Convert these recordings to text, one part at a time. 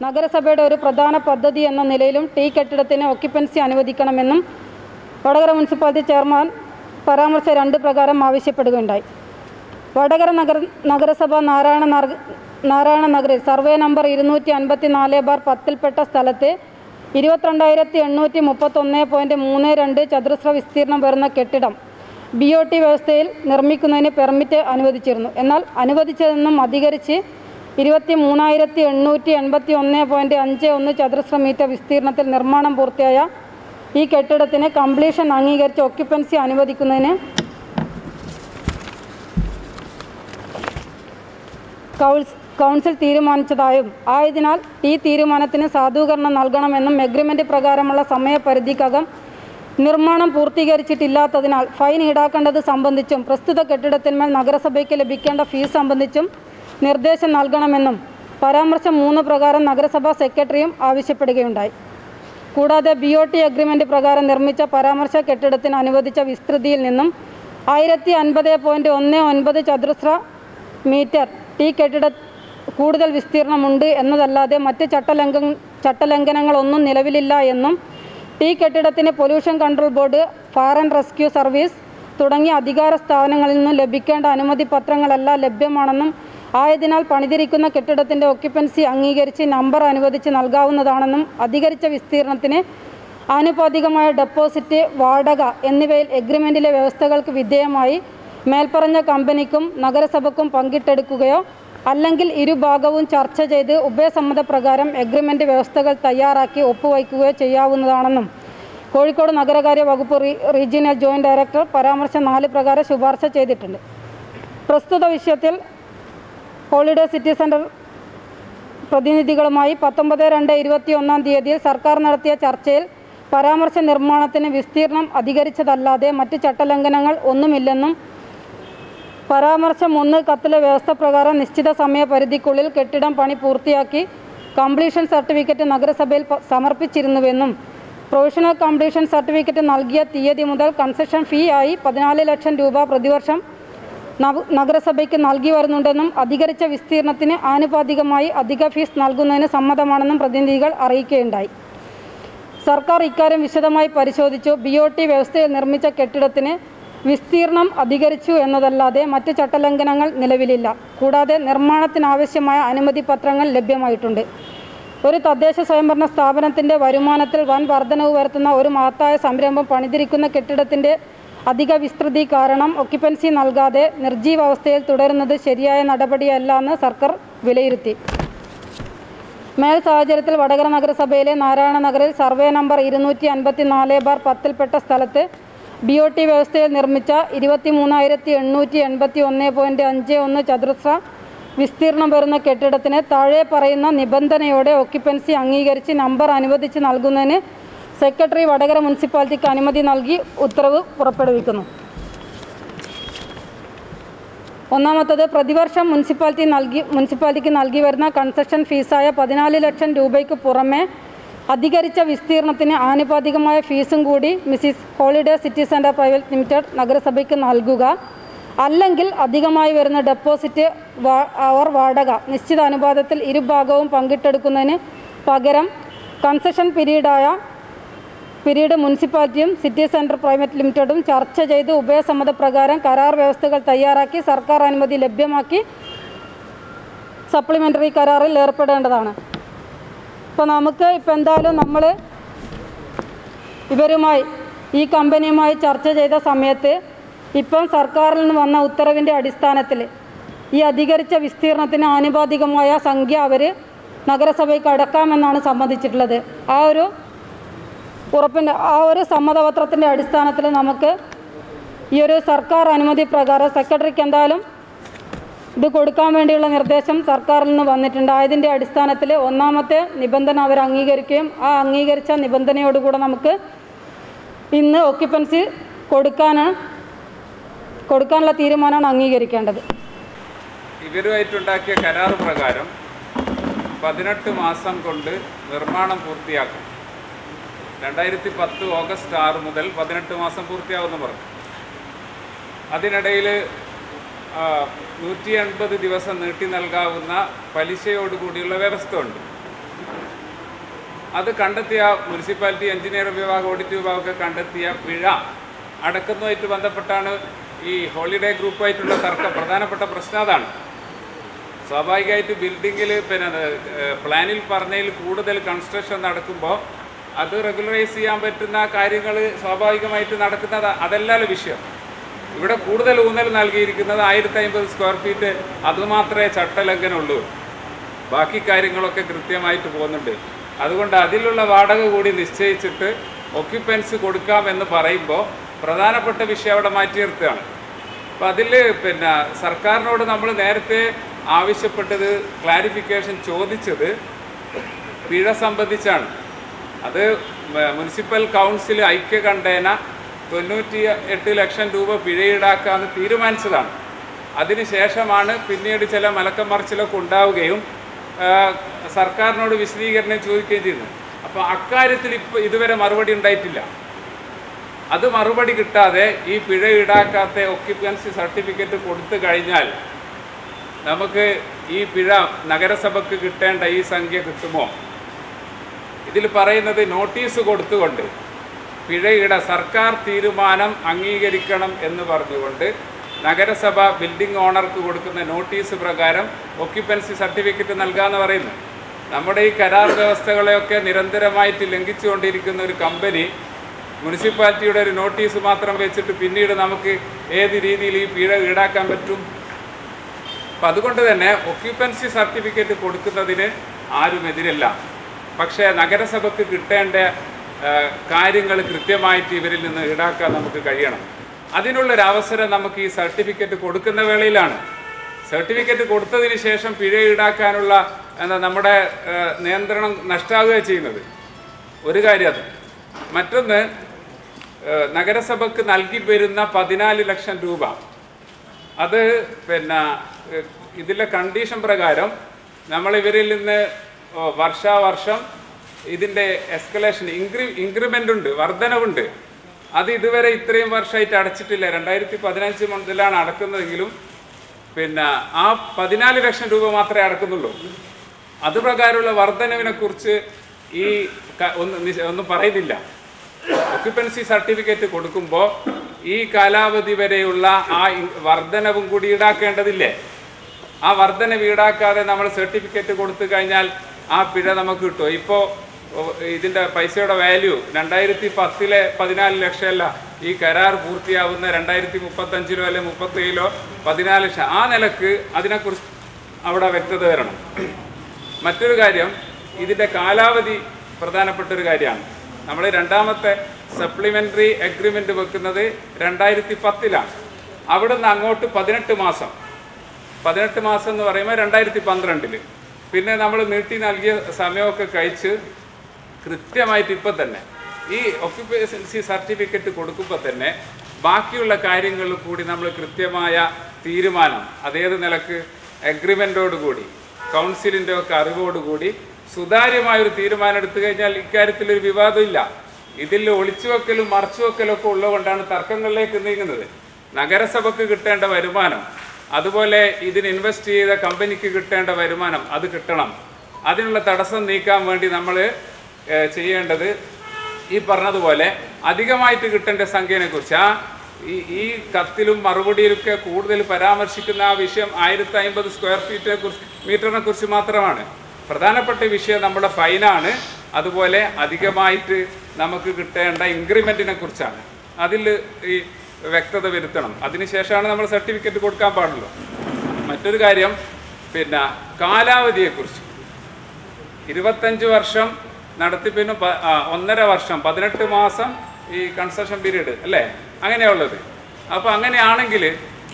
നഗരസഭയുടെ ഒരു പ്രധാന പദ്ധതി എന്ന നിലയിലും ടി കെട്ടിടത്തിന് ഒക്യുപ്പൻസി അനുവദിക്കണമെന്നും വടകര മുനിസിപ്പാലിറ്റി ചെയർമാൻ പരാമർശ 2 പ്രകാരം ആവശ്യപ്പെടുകയുണ്ടായി. വടകര നഗരസഭ നാരായണ നഗറിൽ സർവേ നമ്പർ 254/10ൽപ്പെട്ട സ്ഥലത്ത് 22,831.32 ചതുരശ്ര വിസ്തീർണം വരുന്ന കെട്ടിടം BOT വ്യവസ്ഥയിൽ നിർമ്മിക്കുന്നതിന് പെർമിറ്റ് അനുവദിച്ചിരുന്നു. എന്നാൽ അനുവദിച്ചതെന്നും അധികരിച്ച് 23,881.51 ചതുരശ്ര മീറ്റർ വിസ്തീർണത്തിൽ നിർമ്മാണം പൂർത്തിയായ ഈ കെട്ടിടത്തിന് കംപ്ലീഷൻ അംഗീകരിച്ച് ഒക്യുപ്പൻസി അനുവദിക്കുന്നതിന് കൗൺസിൽ തീരുമാനിച്ചതായും ആയതിനാൽ ഈ തീരുമാനത്തിന് സാധൂകരണം നൽകണമെന്നും എഗ്രിമെൻ്റ് പ്രകാരമുള്ള സമയപരിധിക്കകം നിർമ്മാണം പൂർത്തീകരിച്ചിട്ടില്ലാത്തതിനാൽ ഫൈൻ ഈടാക്കേണ്ടത് സംബന്ധിച്ചും പ്രസ്തുത കെട്ടിടത്തിന്മേൽ നഗരസഭയ്ക്ക് ലഭിക്കേണ്ട ഫീസ് സംബന്ധിച്ചും നിർദ്ദേശം നൽകണമെന്നും പരാമർശം 3 പ്രകാരം നഗരസഭാ സെക്രട്ടറിയും ആവശ്യപ്പെടുകയുണ്ടായി. കൂടാതെ BOT അഗ്രിമെൻ്റ് പ്രകാരം നിർമ്മിച്ച പരാമർശ കെട്ടിടത്തിന് അനുവദിച്ച വിസ്തൃതിയിൽ നിന്നും 1050.19 ചതുരശ്ര മീറ്റർ ടി കെട്ടിട കൂടുതൽ വിസ്തീർണമുണ്ട് എന്നതല്ലാതെ മറ്റ് ചട്ടലംഘനങ്ങളൊന്നും നിലവിലില്ല എന്നും ടി കെട്ടിടത്തിന് pollution control board, fire and rescue service തുടങ്ങിയ അധികാര സ്ഥാപനങ്ങളിൽ നിന്നും ലഭിക്കേണ്ട അനുമതി പത്രങ്ങളെല്ലാം ലഭ്യമാണെന്നും ആയതിനാൽ പണിതിരിക്കുന്ന കെട്ടിടത്തിൻ്റെ ഒക്യുപ്പൻസി അംഗീകരിച്ച് നമ്പർ അനുവദിച്ച് നൽകാവുന്നതാണെന്നും അധികരിച്ച വിസ്തീർണത്തിന് ആനുപാതികമായ ഡെപ്പോസിറ്റ്, വാടക എന്നിവയിൽ എഗ്രിമെൻറ്റിലെ വ്യവസ്ഥകൾക്ക് വിധേയമായി മേൽപ്പറഞ്ഞ കമ്പനിക്കും നഗരസഭയ്ക്കും പങ്കിട്ടെടുക്കുകയോ അല്ലെങ്കിൽ ഇരുഭാഗവും ചർച്ച ചെയ്ത് ഉഭയസമ്മതപ്രകാരം എഗ്രിമെൻ്റ് വ്യവസ്ഥകൾ തയ്യാറാക്കി ഒപ്പുവയ്ക്കുകയോ ചെയ്യാവുന്നതാണെന്നും കോഴിക്കോട് നഗരകാര്യ വകുപ്പ് റീജിയണൽ ജോയിൻറ്റ് ഡയറക്ടർ പരാമർശം 4 പ്രകാരം ശുപാർശ ചെയ്തിട്ടുണ്ട്. പ്രസ്തുത വിഷയത്തിൽ ഹോളിഡേ സിറ്റി സെൻറ്റർ പ്രതിനിധികളുമായി 19/2/21 സർക്കാർ നടത്തിയ ചർച്ചയിൽ പരാമർശ നിർമ്മാണത്തിന് വിസ്തീർണം അധികരിച്ചതല്ലാതെ മറ്റ് ചട്ടലംഘനങ്ങൾ ഒന്നുമില്ലെന്നും പരാമർശം 1 കത്തിലെ വ്യവസ്ഥ പ്രകാരം നിശ്ചിത സമയപരിധിക്കുള്ളിൽ കെട്ടിടം പണി പൂർത്തിയാക്കി കംപ്ലീഷൻ സർട്ടിഫിക്കറ്റ് നഗരസഭയിൽ സമർപ്പിച്ചിരുന്നുവെന്നും പ്രൊവിഷണൽ കംപ്ലീഷൻ സർട്ടിഫിക്കറ്റ് നൽകിയ തീയതി മുതൽ കൺസെഷൻ ഫീ ആയി 14 ലക്ഷം രൂപ പ്രതിവർഷം നഗരസഭയ്ക്ക് നൽകി വരുന്നുണ്ടെന്നും അധികരിച്ച വിസ്തീർണത്തിന് ആനുപാതികമായി അധിക ഫീസ് നൽകുന്നതിന് സമ്മതമാണെന്നും പ്രതിനിധികൾ അറിയിക്കുകയുണ്ടായി. സർക്കാർ ഇക്കാര്യം വിശദമായി പരിശോധിച്ചു. BOT വ്യവസ്ഥയിൽ നിർമ്മിച്ച കെട്ടിടത്തിന് വിസ്തീർണം അധികരിച്ചു എന്നതല്ലാതെ മറ്റ് ചട്ടലംഘനങ്ങൾ നിലവിലില്ല. കൂടാതെ നിർമ്മാണത്തിനാവശ്യമായ അനുമതി പത്രങ്ങൾ ലഭ്യമായിട്ടുണ്ട്. ഒരു തദ്ദേശ സ്വയംഭരണ സ്ഥാപനത്തിൻ്റെ വരുമാനത്തിൽ വൻ വർധനവ് വരുത്തുന്ന ഒരു മഹത്തായ സംരംഭം പണിതിരിക്കുന്ന കെട്ടിടത്തിൻ്റെ അധിക വിസ്തൃതി കാരണം ഒക്യുപ്പൻസി നൽകാതെ നിർജ്ജീവാവസ്ഥയിൽ തുടരുന്നത് ശരിയായ നടപടിയല്ല എന്ന് സർക്കാർ വിലയിരുത്തി. മേൽ സാഹചര്യത്തിൽ വടകര നഗരസഭയിലെ നാരായണ നഗറിൽ സർവേ നമ്പർ 254/10ൽപ്പെട്ട സ്ഥലത്ത് BOT വ്യവസ്ഥയിൽ നിർമ്മിച്ച 23,881.51 ചതുരശ്ര വിസ്തീർണം വരുന്ന കെട്ടിടത്തിന് താഴെ പറയുന്ന നിബന്ധനയോടെ ഒക്യുപ്പൻസി അംഗീകരിച്ച് നമ്പർ അനുവദിച്ച് നൽകുന്നതിന് സെക്രട്ടറി വടകര മുനിസിപ്പാലിറ്റിക്ക് അനുമതി നൽകി ഉത്തരവ് പുറപ്പെടുവിക്കുന്നു. ഒന്നാമത്തത്, പ്രതിവർഷം മുനിസിപ്പാലിറ്റിക്ക് നൽകി വരുന്ന കൺസെഷൻ ഫീസായ 14 ലക്ഷം രൂപയ്ക്ക് പുറമെ അധികരിച്ച വിസ്തീർണത്തിന് ആനുപാതികമായ ഫീസും കൂടി Mrs Holiday City Centre Private Limited നഗരസഭയ്ക്ക് നൽകുക. അല്ലെങ്കിൽ അധികമായി വരുന്ന ഡെപ്പോസിറ്റ് വാടക നിശ്ചിത അനുപാതത്തിൽ ഇരുഭാഗവും പങ്കിട്ടെടുക്കുന്നതിന് പകരം കൺസെഷൻ പീരീഡ് മുനിസിപ്പാലിറ്റിയും സിറ്റി സെൻറ്റർ പ്രൈവറ്റ് ലിമിറ്റഡും ചർച്ച ചെയ്ത് ഉഭയസമ്മതപ്രകാരം കരാർ വ്യവസ്ഥകൾ തയ്യാറാക്കി സർക്കാർ അനുമതി ലഭ്യമാക്കി സപ്ലിമെൻ്ററി കരാറിൽ ഏർപ്പെടേണ്ടതാണ്. ഇപ്പോൾ നമുക്ക് എന്തായാലും നമ്മൾ ഈ കമ്പനിയുമായി ചർച്ച ചെയ്ത സമയത്ത് ഇപ്പം സർക്കാരിൽ നിന്ന് വന്ന ഉത്തരവിൻ്റെ അടിസ്ഥാനത്തിൽ ഈ അധികരിച്ച വിസ്തീർണത്തിന് ആനുപാതികമായ സംഖ്യ അവർ നഗരസഭയ്ക്ക് അടക്കാമെന്നാണ് സമ്മതിച്ചിട്ടുള്ളത്. ആ ഒരു സമ്മതപത്രത്തിൻ്റെ അടിസ്ഥാനത്തിൽ നമുക്ക് ഈ ഒരു സർക്കാർ അനുമതി പ്രകാരം സെക്രട്ടറിക്ക് എന്തായാലും ഇത് കൊടുക്കാൻ വേണ്ടിയുള്ള നിർദ്ദേശം സർക്കാരിൽ നിന്ന് വന്നിട്ടുണ്ട്. അതിൻ്റെ അടിസ്ഥാനത്തിൽ ഒന്നാമത്തെ നിബന്ധന അവർ അംഗീകരിക്കുകയും ആ അംഗീകരിച്ച നിബന്ധനയോടുകൂടെ നമുക്ക് ഇന്ന് ഒക്യുപ്പൻസി കൊടുക്കാനുള്ള തീരുമാനമാണ് അംഗീകരിക്കേണ്ടത്. ഇവരുമായിട്ടുണ്ടാക്കിയ കരാർ പ്രകാരം 18 മാസം കൊണ്ട് നിർമ്മാണം പൂർത്തിയാക്കും. 2010 ഓഗസ്റ്റ് 6 മുതൽ 18 മാസം പൂർത്തിയാവുമെന്ന് പറഞ്ഞു. അതിനിടയിൽ 180 ദിവസം നീട്ടി നൽകാവുന്ന പലിശയോടുകൂടിയുള്ള വ്യവസ്ഥ ഉണ്ട്. അത് കണ്ടെത്തിയ മുനിസിപ്പാലിറ്റി എഞ്ചിനീയർ വിഭാഗം ഓഡിറ്റ് വിഭാഗമൊക്കെ കണ്ടെത്തിയ പിഴ അടക്കുന്നതുമായിട്ട് ബന്ധപ്പെട്ടാണ് ഈ ഹോളിഡേ ഗ്രൂപ്പായിട്ടുള്ള പ്രധാനപ്പെട്ട പ്രശ്നം അതാണ്. സ്വാഭാവികമായിട്ട് ബിൽഡിങ്ങിൽ പിന്നെ പ്ലാനിൽ പറഞ്ഞതിൽ കൂടുതൽ കൺസ്ട്രക്ഷൻ നടക്കുമ്പോൾ അത് റെഗുലറൈസ് ചെയ്യാൻ പറ്റുന്ന കാര്യങ്ങൾ സ്വാഭാവികമായിട്ട് നടക്കുന്നത് അതല്ലല്ലോ വിഷയം. ഇവിടെ കൂടുതൽ ഊന്നൽ നൽകിയിരിക്കുന്നത് 1050 സ്ക്വയർ ഫീറ്റ് അതുമാത്രമേ ചട്ടലംഘനമുള്ളൂ. ബാക്കി കാര്യങ്ങളൊക്കെ കൃത്യമായിട്ട് പോകുന്നുണ്ട്. അതുകൊണ്ട് അതിലുള്ള വാടക കൂടി നിശ്ചയിച്ചിട്ട് ഒക്യുപ്പൻസി കൊടുക്കാമെന്ന് പറയുമ്പോൾ പ്രധാനപ്പെട്ട വിഷയം അവിടെ മാറ്റി നിർത്തുകയാണ്. അപ്പോൾ അതിൽ പിന്നെ സർക്കാരിനോട് നമ്മൾ നേരത്തെ ആവശ്യപ്പെട്ടത് ക്ലാരിഫിക്കേഷൻ ചോദിച്ചത് പിഴ സംബന്ധിച്ചാണ്. അത് മുനിസിപ്പൽ കൗൺസിൽ ഐക്യകണ്ഠേന 98 ലക്ഷം രൂപ പിഴ ഈടാക്കാമെന്ന് തീരുമാനിച്ചതാണ്. അതിനുശേഷമാണ് പിന്നീട് ചില മലക്കം മറിച്ചിലൊക്കെ ഉണ്ടാവുകയും സർക്കാരിനോട് വിശദീകരണം ചോദിക്കുകയും ചെയ്യുന്നത്. അപ്പോൾ അക്കാര്യത്തിൽ ഇതുവരെ മറുപടി ഉണ്ടായിട്ടില്ല. അത് മറുപടി കിട്ടാതെ ഈ പിഴ ഈടാക്കാത്ത ഒക്യുപ്പൻസി സർട്ടിഫിക്കറ്റ് കൊടുത്തു കഴിഞ്ഞാൽ നമുക്ക് ഈ പിഴ നഗരസഭയ്ക്ക് കിട്ടേണ്ട ഈ സംഖ്യ കിട്ടുമോ? ഇതിൽ പറയുന്നത് നോട്ടീസ് കൊടുത്തുകൊണ്ട് പിഴയുടെ സർക്കാർ തീരുമാനം അംഗീകരിക്കണം എന്ന് പറഞ്ഞുകൊണ്ട് നഗരസഭ ബിൽഡിംഗ് ഓണർക്ക് കൊടുക്കുന്ന നോട്ടീസ് പ്രകാരം ഒക്യുപ്പൻസി സർട്ടിഫിക്കറ്റ് നൽകാമെന്ന് പറയുന്നു. നമ്മുടെ ഈ കരാർ വ്യവസ്ഥകളെയൊക്കെ നിരന്തരമായിട്ട് ലംഘിച്ചുകൊണ്ടിരിക്കുന്ന ഒരു കമ്പനി മുനിസിപ്പാലിറ്റിയുടെ ഒരു നോട്ടീസ് മാത്രം വെച്ചിട്ട് പിന്നീട് നമുക്ക് ഏത് രീതിയിൽ ഈ പിഴ ഈടാക്കാൻ പറ്റും? അപ്പം അതുകൊണ്ട് തന്നെ ഒക്യുപ്പൻസി സർട്ടിഫിക്കറ്റ് കൊടുക്കുന്നതിന് ആരും എതിരല്ല. പക്ഷേ നഗരസഭയ്ക്ക് കിട്ടേണ്ട കാര്യങ്ങൾ കൃത്യമായിട്ട് ഇവരിൽ നിന്ന് ഈടാക്കാൻ നമുക്ക് കഴിയണം. അതിനുള്ളൊരവസരം നമുക്ക് ഈ സർട്ടിഫിക്കറ്റ് കൊടുക്കുന്ന വേളയിലാണ്. സർട്ടിഫിക്കറ്റ് കൊടുത്തതിന് ശേഷം പിഴ ഈടാക്കാനുള്ള നമ്മുടെ നിയന്ത്രണം നഷ്ടമാവുകയാണ് ചെയ്യുന്നത്. ഒരു കാര്യം അത്. മറ്റൊന്ന്, നഗരസഭയ്ക്ക് നൽകി വരുന്ന 14 ലക്ഷം രൂപ അത് പിന്നെ ഇതിലെ കണ്ടീഷൻ പ്രകാരം നമ്മൾ ഇവരിൽ നിന്ന് വർഷാവർഷം ഇതിൻ്റെ എസ്കലേഷൻ ഇൻക്രിമെൻ്റ് ഉണ്ട്, വർധനവുണ്ട്. അത് ഇതുവരെ ഇത്രയും വർഷമായിട്ട് അടച്ചിട്ടില്ല. 2015 മുതലാണ് അടക്കുന്നതെങ്കിലും പിന്നെ ആ 14 ലക്ഷം രൂപ മാത്രമേ അടക്കുന്നുള്ളൂ. അതുപ്രകാരമുള്ള വർധനവിനെക്കുറിച്ച് ഈ ഒന്നും പറയുന്നില്ല. ഒക്യുപ്പൻസി സർട്ടിഫിക്കറ്റ് കൊടുക്കുമ്പോൾ ഈ കാലാവധി വരെയുള്ള ആ വർധനവും കൂടി ഈടാക്കേണ്ടതില്ലേ? ആ വർധനവ് ഈടാക്കാതെ നമ്മൾ സർട്ടിഫിക്കറ്റ് കൊടുത്തു കഴിഞ്ഞാൽ ആ പിഴ നമുക്ക് കിട്ടുമോ? ഇപ്പോൾ ഇതിൻ്റെ പൈസയുടെ വാല്യൂ 2010 14 ലക്ഷമല്ല, ഈ കരാർ പൂർത്തിയാവുന്ന 2035 അല്ലെ 37 14 ലക്ഷം. ആ നിലക്ക് അതിനെക്കുറിച്ച് അവിടെ വ്യക്തത വരണം. മറ്റൊരു കാര്യം, ഇതിൻ്റെ കാലാവധി പ്രധാനപ്പെട്ടൊരു കാര്യമാണ്. നമ്മൾ രണ്ടാമത്തെ സപ്ലിമെൻ്ററി അഗ്രിമെൻ്റ് വെക്കുന്നത് 2010 അവിടെ നിന്ന് അങ്ങോട്ട് 18 മാസം. 18 മാസം എന്ന് പറയുമ്പോൾ 2012 പിന്നെ നമ്മൾ നീട്ടി നൽകിയ സമയമൊക്കെ കഴിച്ച് കൃത്യമായിട്ട് ഇപ്പം തന്നെ ഈ ഒക്യുപ്പൻസി സർട്ടിഫിക്കറ്റ് കൊടുക്കുമ്പോൾ തന്നെ ബാക്കിയുള്ള കാര്യങ്ങൾ കൂടി നമ്മൾ കൃത്യമായ തീരുമാനം അതേത് നിലക്ക് അഗ്രിമെൻറ്റോടുകൂടി കൗൺസിലിൻ്റെ ഒക്കെ അറിവോടുകൂടി സുതാര്യമായൊരു തീരുമാനം എടുത്തു കഴിഞ്ഞാൽ ഇക്കാര്യത്തിലൊരു വിവാദമില്ല. ഇതിൽ ഒളിച്ചുവെക്കലും മറച്ചുവെക്കലൊക്കെ ഉള്ളതുകൊണ്ടാണ് തർക്കങ്ങളിലേക്ക് നീങ്ങുന്നത്. നഗരസഭയ്ക്ക് കിട്ടേണ്ട വരുമാനം, അതുപോലെ ഇതിന് ഇൻവെസ്റ്റ് ചെയ്ത കമ്പനിക്ക് കിട്ടേണ്ട വരുമാനം അത് കിട്ടണം. അതിനുള്ള തടസ്സം നീക്കാൻ വേണ്ടി നമ്മൾ ചെയ്യേണ്ടത് ഈ പറഞ്ഞതുപോലെ അധികമായിട്ട് കിട്ടേണ്ട സംഖ്യനെക്കുറിച്ച് ഈ കത്തിലും മറുപടിയിലൊക്കെ കൂടുതൽ പരാമർശിക്കുന്ന ആ വിഷയം 1050 സ്ക്വയർ മീറ്ററിനെ കുറിച്ച് മാത്രമാണ്. പ്രധാനപ്പെട്ട വിഷയം നമ്മുടെ ഫൈനാണ്. അതുപോലെ അധികമായിട്ട് നമുക്ക് കിട്ടേണ്ട ഇൻക്രിമെൻറ്റിനെ കുറിച്ചാണ്. അതിൽ ഈ വ്യക്തത വരുത്തണം. അതിനുശേഷമാണ് നമ്മൾ സർട്ടിഫിക്കറ്റ് കൊടുക്കാൻ പാടുള്ളൂ. മറ്റൊരു കാര്യം, പിന്നെ കാലാവധിയെക്കുറിച്ച് 25 വർഷം നടത്തിപ്പിന് 1.5 വർഷം 18 മാസം ഈ കൺസ്ട്രക്ഷൻ പീരീഡ് അല്ലേ, അങ്ങനെയുള്ളത്. അപ്പോൾ അങ്ങനെയാണെങ്കിൽ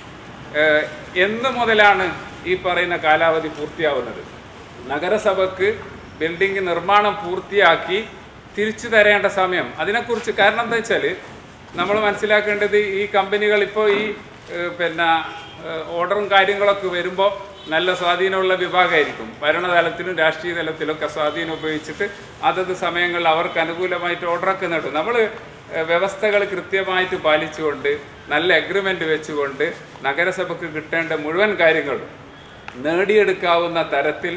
എന്ന് മുതലാണ് ഈ പറയുന്ന കാലാവധി പൂർത്തിയാവുന്നത്? നഗരസഭയ്ക്ക് ബിൽഡിംഗ് നിർമ്മാണം പൂർത്തിയാക്കി തിരിച്ചു തരേണ്ട സമയം അതിനെക്കുറിച്ച്. കാരണം എന്താ വെച്ചാൽ നമ്മൾ മനസ്സിലാക്കേണ്ടത് ഈ കമ്പനികൾ ഇപ്പോൾ ഈ പിന്നെ ഓർഡറും കാര്യങ്ങളൊക്കെ വരുമ്പോൾ നല്ല സ്വാധീനമുള്ള വിഭാഗമായിരിക്കും. ഭരണതലത്തിലും രാഷ്ട്രീയ തലത്തിലൊക്കെ സ്വാധീനം ഉപയോഗിച്ചിട്ട് അതത് സമയങ്ങളിൽ അവർക്ക് അനുകൂലമായിട്ട് ഓർഡറൊക്കെ നേടും. നമ്മൾ വ്യവസ്ഥകൾ കൃത്യമായിട്ട് പാലിച്ചുകൊണ്ട് നല്ല അഗ്രിമെൻ്റ് വെച്ചുകൊണ്ട് നഗരസഭയ്ക്ക് കിട്ടേണ്ട മുഴുവൻ കാര്യങ്ങളും നേടിയെടുക്കാവുന്ന തരത്തിൽ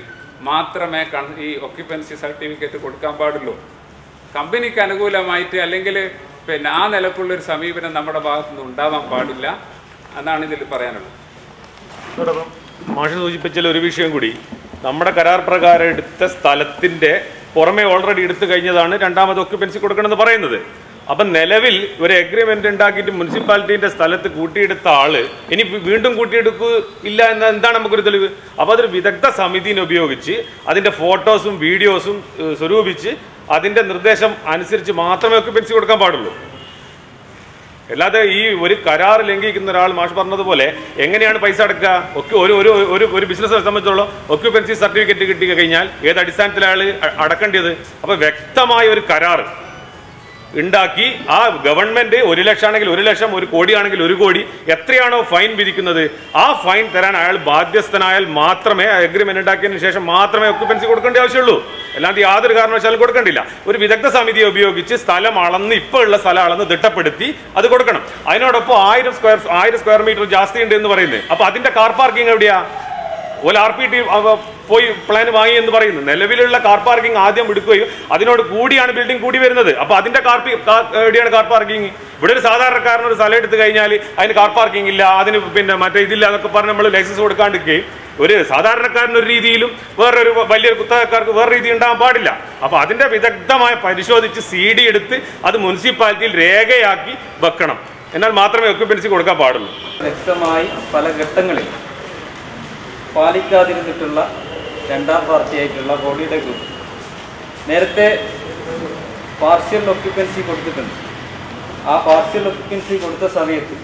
മാത്രമേ ഈ ഒക്യുപ്പൻസി സർട്ടിഫിക്കറ്റ് കൊടുക്കാൻ പാടുള്ളൂ. കമ്പനിക്ക് അനുകൂലമായിട്ട് അല്ലെങ്കിൽ പിന്നെ ആ നിലക്കുള്ളൊരു സമീപനം നമ്മുടെ ഭാഗത്തുനിന്ന് ഉണ്ടാവാൻ പാടില്ല എന്നാണ് ഇതിൽ പറയാനുള്ളത്. അതോടൊപ്പം മാഷ് സൂചിപ്പിച്ചാൽ ഒരു വിഷയം കൂടി, നമ്മുടെ കരാർ പ്രകാരം എടുത്ത സ്ഥലത്തിൻ്റെ പുറമെ ഓൾറെഡി എടുത്തു കഴിഞ്ഞതാണ് രണ്ടാമത് ഒക്യുപ്പൻസി കൊടുക്കണമെന്ന് പറയുന്നത്. അപ്പം നിലവിൽ ഒരു എഗ്രിമെൻ്റ് ഉണ്ടാക്കിയിട്ട് മുനിസിപ്പാലിറ്റീൻ്റെ സ്ഥലത്ത് കൂട്ടിയെടുത്ത ആള് ഇനി വീണ്ടും കൂട്ടിയെടുക്കില്ല എന്ന എന്താണ് നമുക്കൊരു തെളിവ്? അപ്പോൾ അതൊരു വിദഗ്ധ സമിതിനെ ഉപയോഗിച്ച് അതിൻ്റെ ഫോട്ടോസും വീഡിയോസും സ്വരൂപിച്ച് അതിൻ്റെ നിർദ്ദേശം അനുസരിച്ച് മാത്രമേ ഒക്യുപ്പൻസി കൊടുക്കാൻ പാടുള്ളൂ. അല്ലാതെ ഈ ഒരു കരാർ ലംഘിക്കുന്ന ഒരാൾ മാഷ് പറഞ്ഞതുപോലെ എങ്ങനെയാണ് പൈസ അടക്കുക? ഒരു ബിസിനസ് സംബന്ധിച്ചോളം ഒക്യുപ്പൻസി സർട്ടിഫിക്കറ്റ് കിട്ടി കഴിഞ്ഞാൽ ഏത് അടിസ്ഥാനത്തിലാണ് അടക്കേണ്ടത്? അപ്പോൾ വ്യക്തമായ ഒരു കരാർ ഉണ്ടാക്കി ആ ഗവൺമെന്റ് 1 ലക്ഷം ആണെങ്കിൽ 1 ലക്ഷം, 1 കോടിയാണെങ്കിൽ 1 കോടി, എത്രയാണോ ഫൈൻ വിധിക്കുന്നത് ആ ഫൈൻ തരാൻ അയാൾ ബാധ്യസ്ഥനായാൽ മാത്രമേ അഗ്രിമെന്റ് ഉണ്ടാക്കിയതിനു ശേഷം മാത്രമേ ഒക്യുപ്പൻസി കൊടുക്കേണ്ട ആവശ്യമുള്ളൂ. അല്ലാതെ യാതൊരു കാരണവശാലും കൊടുക്കേണ്ടില്ല. ഒരു വിദഗ്ധ സമിതിയെ ഉപയോഗിച്ച് സ്ഥലം അളന്ന് ഇപ്പോൾ ഉള്ള സ്ഥലം അളന്ന് തിട്ടപ്പെടുത്തി അത് കൊടുക്കണം. അതിനോടൊപ്പം 1000 സ്ക്വയർ മീറ്റർ ജാസ്തി ഉണ്ട് എന്ന് പറയുന്നത്. അപ്പൊ അതിന്റെ കാർ പാർക്കിംഗ് എവിടെയാ? ഒരു RPT പോയി പ്ലാൻ വാങ്ങി എന്ന് പറയുന്നു. നിലവിലുള്ള കാർ പാർക്കിംഗ് ആദ്യം എടുക്കുകയും അതിനോട് കൂടിയാണ് ബിൽഡിംഗ് കൂടി വരുന്നത്. അപ്പൊ അതിന്റെ എവിടെയാണ് കാർ പാർക്കിംഗ്? ഇവിടെ ഒരു സാധാരണക്കാരൻ ഒരു സ്ഥലം എടുത്തു കഴിഞ്ഞാൽ അതിന് കാർ പാർക്കിംഗ് ഇല്ല, അതിന് പിന്നെ മറ്റേ ഇതില്ല എന്നൊക്കെ പറഞ്ഞ് നമ്മൾ ലൈസൻസ് കൊടുക്കാണ്ടിരിക്കുകയും ഒരു സാധാരണക്കാരനൊരു രീതിയിലും വേറൊരു വലിയൊരു കുത്തകക്കാർക്ക് വേറെ രീതി ഉണ്ടാകാൻ പാടില്ല. അപ്പൊ അതിന്റെ വിദഗ്ധമായി പരിശോധിച്ച് CD എടുത്ത് അത് മുനിസിപ്പാലിറ്റിയിൽ രേഖയാക്കി വെക്കണം. എന്നാൽ മാത്രമേ ഒക്യുപ്പൻസി കൊടുക്കാൻ പാടുള്ളൂ. വ്യക്തമായി പല ഘട്ടങ്ങളിൽ പാലിക്കാതിരുന്നിട്ടുള്ള രണ്ടാം പാർട്ടിയായിട്ടുള്ള ഹോളിഡേ ഗ്രൂപ്പ് നേരത്തെ പാർഷ്യൽ ഒക്യുപ്പൻസി കൊടുത്തിട്ടുണ്ട്. ആ പാർഷ്യൽ ഒക്യുപ്പൻസി കൊടുത്ത സമയത്ത്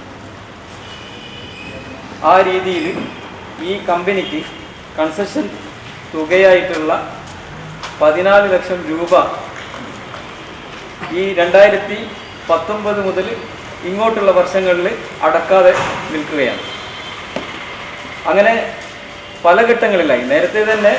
ആ രീതിയിൽ ഈ കമ്പനിക്ക് കൺസെഷൻ തുകയായിട്ടുള്ള 14 ലക്ഷം രൂപ ഈ 2019 മുതൽ ഇങ്ങോട്ടുള്ള വർഷങ്ങളിൽ അടക്കാതെ നിൽക്കുകയാണ്. അങ്ങനെ പല ഘട്ടങ്ങളിലായി. നേരത്തെ തന്നെ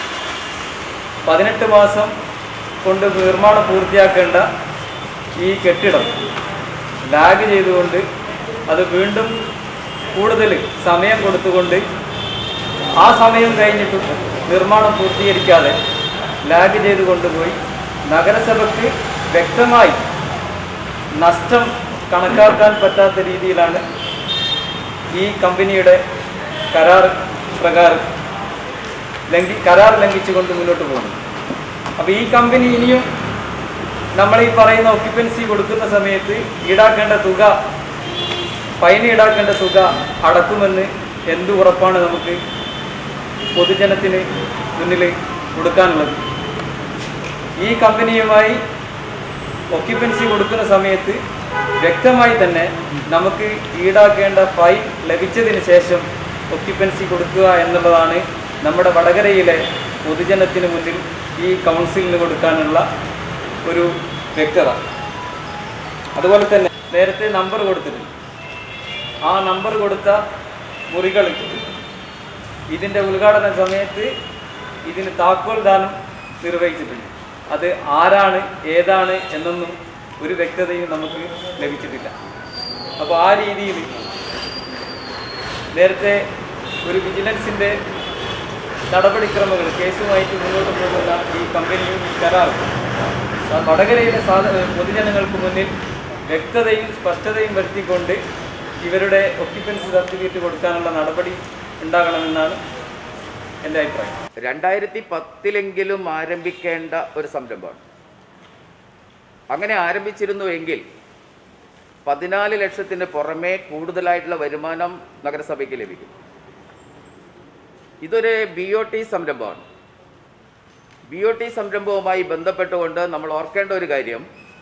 18 മാസം കൊണ്ട് നിർമ്മാണം പൂർത്തിയാക്കേണ്ട ഈ കെട്ടിടം ലാഗ് ചെയ്തുകൊണ്ട് അത് വീണ്ടും കൂടുതൽ സമയം കൊടുത്തുകൊണ്ട് ആ സമയം കഴിഞ്ഞിട്ടും നിർമ്മാണം പൂർത്തീകരിക്കാതെ ലാഗ് ചെയ്ത് കൊണ്ടുപോയി നഗരസഭയ്ക്ക് വ്യക്തമായി നഷ്ടം കണക്കാക്കാൻ പറ്റാത്ത രീതിയിലാണ് ഈ കമ്പനിയുടെ കരാർ പ്രകാരം കരാർ ലംഘിച്ചുകൊണ്ട് മുന്നോട്ട് പോകുന്നത്. അപ്പോൾ ഈ കമ്പനി ഇനിയും നമ്മൾ ഈ പറയുന്ന ഒക്യുപ്പൻസി കൊടുക്കുന്ന സമയത്ത് ഈടാക്കേണ്ട തുക, ഫൈൻ ഈടാക്കേണ്ട തുക അടക്കുമെന്ന് എന്ത് ഉറപ്പാണ് നമുക്ക് പൊതുജനത്തിന് മുന്നിൽ കൊടുക്കാനുള്ളത്? ഈ കമ്പനിയുമായി ഒക്യുപ്പൻസി കൊടുക്കുന്ന സമയത്ത് വ്യക്തമായി തന്നെ നമുക്ക് ഈടാക്കേണ്ട ഫൈൻ ലഭിച്ചതിന് ശേഷം ഒക്യുപ്പൻസി കൊടുക്കുക എന്നുള്ളതാണ് നമ്മുടെ വടകരയിലെ പൊതുജനത്തിന് മുന്നിൽ ഈ കൗൺസിലിന് കൊടുക്കാനുള്ള ഒരു വ്യക്തത. അതുപോലെ തന്നെ നേരത്തെ നമ്പർ കൊടുത്തിട്ടുണ്ട്. ആ നമ്പർ കൊടുത്ത മുറികൾ ഇതിൻ്റെ ഉദ്ഘാടന സമയത്ത് ഇതിന് താക്കോൽ ദാനം നിർവഹിച്ചിട്ടുണ്ട്. അത് ആരാണ് ഏതാണ് എന്നൊന്നും ഒരു വ്യക്തതയും നമുക്ക് ലഭിച്ചിട്ടില്ല. അപ്പോൾ ആ രീതിയിൽ നേരത്തെ ഒരു വിജിലൻസിൻ്റെ നടപടിക്രമങ്ങൾ കേസുമായിട്ട് മുന്നോട്ട് പോകുന്ന ഈ കമ്പനിയും ഈ കരാറും വടകരയിലെ പൊതുജനങ്ങൾക്ക് മുന്നിൽ വ്യക്തതയും സ്പഷ്ടതയും വരുത്തിക്കൊണ്ട് ഇവരുടെ ഒക്യുപ്പൻസി സർട്ടിഫിക്കറ്റ് കൊടുക്കാനുള്ള നടപടി ഉണ്ടാകണമെന്നാണ് എൻ്റെ അഭിപ്രായം. 2010 ആരംഭിക്കേണ്ട ഒരു സംരംഭമാണ്. അങ്ങനെ ആരംഭിച്ചിരുന്നുവെങ്കിൽ 14 ലക്ഷത്തിന് പുറമേ കൂടുതലായിട്ടുള്ള വരുമാനം നഗരസഭയ്ക്ക് ലഭിക്കും. ഇതൊരു BOT സംരംഭമാണ്. BOT സംരംഭവുമായി ബന്ധപ്പെട്ടുകൊണ്ട് നമ്മൾ ഓർക്കേണ്ട ഒരു കാര്യം,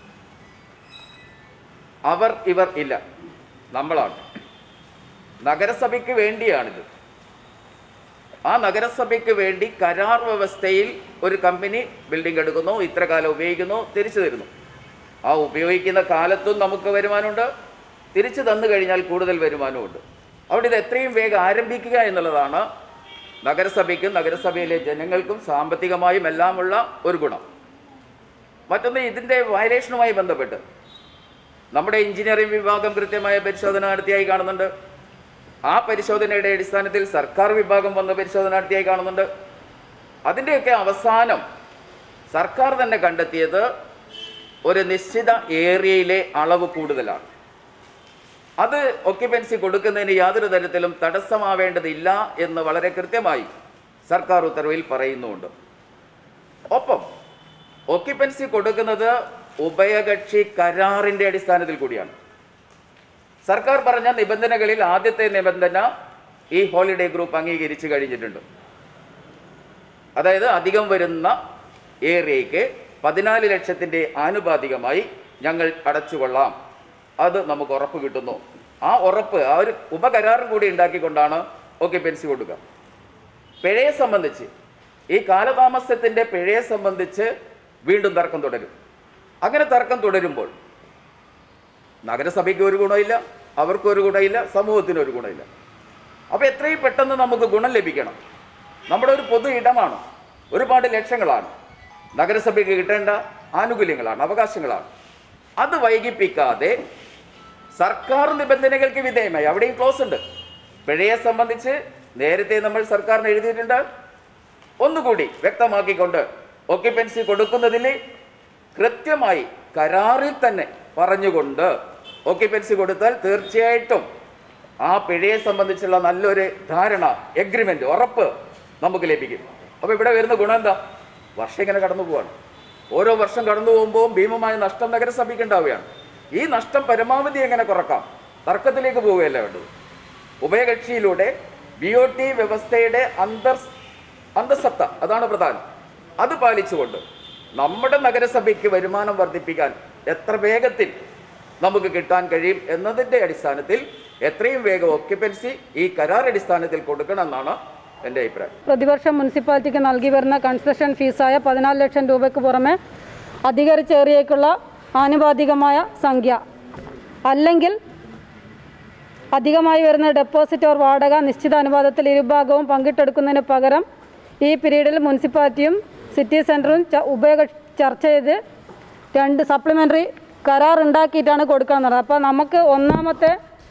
അവർ ഇവർ ഇല്ല, നമ്മളാണ്. നഗരസഭയ്ക്ക് വേണ്ടിയാണിത്. ആ നഗരസഭയ്ക്ക് വേണ്ടി കരാർ വ്യവസ്ഥയിൽ ഒരു കമ്പനി ബിൽഡിംഗ് എടുക്കുന്നു, ഇത്ര കാലം ഉപയോഗിക്കുന്നു, തിരിച്ചു തരുന്നു. ആ ഉപയോഗിക്കുന്ന കാലത്തും നമുക്ക് വരുമാനമുണ്ട്, തിരിച്ചു തന്നു കഴിഞ്ഞാൽ കൂടുതൽ വരുമാനമുണ്ട്. അവിടെ ഇത് എത്രയും വേഗം ആരംഭിക്കുക എന്നുള്ളതാണ് നഗരസഭയ്ക്കും നഗരസഭയിലെ ജനങ്ങൾക്കും സാമ്പത്തികമായും എല്ലാമുള്ള ഒരു ഗുണം. മറ്റൊന്ന്, ഇതിൻ്റെ വയലേഷനുമായി ബന്ധപ്പെട്ട് നമ്മുടെ എഞ്ചിനീയറിംഗ് വിഭാഗം കൃത്യമായ പരിശോധന നടത്തിയായി കാണുന്നുണ്ട്. ആ പരിശോധനയുടെ അടിസ്ഥാനത്തിൽ സർക്കാർ വിഭാഗം വന്ന് പരിശോധന നടത്തിയായി കാണുന്നുണ്ട്. അതിൻ്റെയൊക്കെ അവസാനം സർക്കാർ തന്നെ കണ്ടെത്തിയത് ഒരു നിശ്ചിത ഏരിയയിലെ അളവ് കൂടുതലാണ്. അത് ഒക്യുപ്പൻസി കൊടുക്കുന്നതിന് യാതൊരു തരത്തിലും തടസ്സമാവേണ്ടതില്ല എന്ന് വളരെ കൃത്യമായി സർക്കാർ ഉത്തരവിൽ പറയുന്നുണ്ട്. ഒപ്പം ഒക്യുപ്പൻസി കൊടുക്കുന്നത് ഉഭയകക്ഷി കരാറിൻ്റെ അടിസ്ഥാനത്തിൽ കൂടിയാണ്. സർക്കാർ പറഞ്ഞ നിബന്ധനകളിൽ ആദ്യത്തെ നിബന്ധന ഈ ഹോളിഡേ ഗ്രൂപ്പ് അംഗീകരിച്ചു കഴിഞ്ഞിട്ടുണ്ട്. അതായത് അധികം വരുന്ന ഏരിയയ്ക്ക് 14 ലക്ഷത്തിൻ്റെ ആനുപാതികമായി ഞങ്ങൾ അടച്ചുകൊള്ളാം, അത് നമുക്ക് ഉറപ്പ് കിട്ടുന്നു. ആ ഉറപ്പ് ആ ഒരു ഉപകരാറും കൂടി ഉണ്ടാക്കിക്കൊണ്ടാണ് ഒക്യുപ്പൻസി കൊടുക്കുക. പിഴയെ സംബന്ധിച്ച് ഈ കാലതാമസത്തിൻ്റെ പിഴയെ സംബന്ധിച്ച് വീണ്ടും തർക്കം തുടരും. അങ്ങനെ തർക്കം തുടരുമ്പോൾ നഗരസഭയ്ക്ക് ഒരു ഗുണമില്ല, അവർക്കൊരു ഗുണമില്ല, സമൂഹത്തിനൊരു ഗുണമില്ല. അപ്പോൾ എത്രയും പെട്ടെന്ന് നമുക്ക് ഗുണം ലഭിക്കണം. നമ്മുടെ ഒരു പൊതു ഇടമാണ്, ഒരുപാട് ലക്ഷങ്ങളാണ് നഗരസഭയ്ക്ക് കിട്ടേണ്ട ആനുകൂല്യങ്ങളാണ്, അവകാശങ്ങളാണ്. അത് വൈകിപ്പിക്കാതെ സർക്കാർ നിബന്ധനകൾക്ക് വിധേയമായി അവിടെയും ക്ലോസ് ഉണ്ട്. പിഴയെ സംബന്ധിച്ച് നേരത്തെ നമ്മൾ സർക്കാരിന് എഴുതിയിട്ടുണ്ട്. ഒന്നുകൂടി വ്യക്തമാക്കിക്കൊണ്ട് ഒക്യുപ്പൻസി കൊടുക്കുന്നതിൽ കൃത്യമായി കരാറിൽ തന്നെ പറഞ്ഞുകൊണ്ട് ഒക്യുപ്പൻസി കൊടുത്താൽ തീർച്ചയായിട്ടും ആ പിഴയെ സംബന്ധിച്ചുള്ള നല്ലൊരു ധാരണ, എഗ്രിമെൻ്റ്, ഉറപ്പ് നമുക്ക് ലഭിക്കും. അപ്പോൾ ഇവിടെ വരുന്ന ഗുണം എന്താ? വർഷം ഇങ്ങനെ കടന്നു പോവാണ്. ഓരോ വർഷം കടന്നു പോകുമ്പോൾ ഭീമമായ നഷ്ടം നഗരസഭയ്ക്ക് ഉണ്ടാവുകയാണ്. ഈ നഷ്ടം പരമാവധി എങ്ങനെ കുറക്കാം? തർക്കത്തിലേക്ക് പോവുകയല്ല വേണ്ടത്. ഉഭയകക്ഷിയിലൂടെ BOT വ്യവസ്ഥയുടെ അന്തസത്ത, അതാണ് പ്രധാനം. അത് പാലിച്ചുകൊണ്ട് നമ്മുടെ നഗരസഭയ്ക്ക് വരുമാനം വർദ്ധിപ്പിക്കാൻ എത്ര വേഗത്തിൽ നമുക്ക് കിട്ടാൻ കഴിയും എന്നതിൻ്റെ അടിസ്ഥാനത്തിൽ എത്രയും വേഗം ഒക്യുപ്പൻസി ഈ കരാർ അടിസ്ഥാനത്തിൽ കൊടുക്കണമെന്നാണ് എൻ്റെ അഭിപ്രായം. പ്രതിവർഷം മുനിസിപ്പാലിറ്റിക്ക് നൽകി വരുന്ന കൺസെഷൻ ഫീസായ 14 ലക്ഷം രൂപയ്ക്ക് പുറമെ അധികരിച്ച ഏരിയയ്ക്കുള്ള ആനുപാതികമായ സംഖ്യ, അല്ലെങ്കിൽ അധികമായി വരുന്ന ഡെപ്പോസിറ്റ് ഓർ വാടക നിശ്ചിത അനുപാതത്തിൽ ഇരുഭാഗവും പങ്കിട്ടെടുക്കുന്നതിന് പകരം ഈ പീരീഡിൽ മുനിസിപ്പാലിറ്റിയും സിറ്റി സെൻറ്ററും ചർച്ച ചെയ്ത് 2 സപ്ലിമെൻ്ററി കരാർ ഉണ്ടാക്കിയിട്ടാണ് കൊടുക്കണമെന്നത്. അപ്പോൾ നമുക്ക് ഒന്നാമത്തെ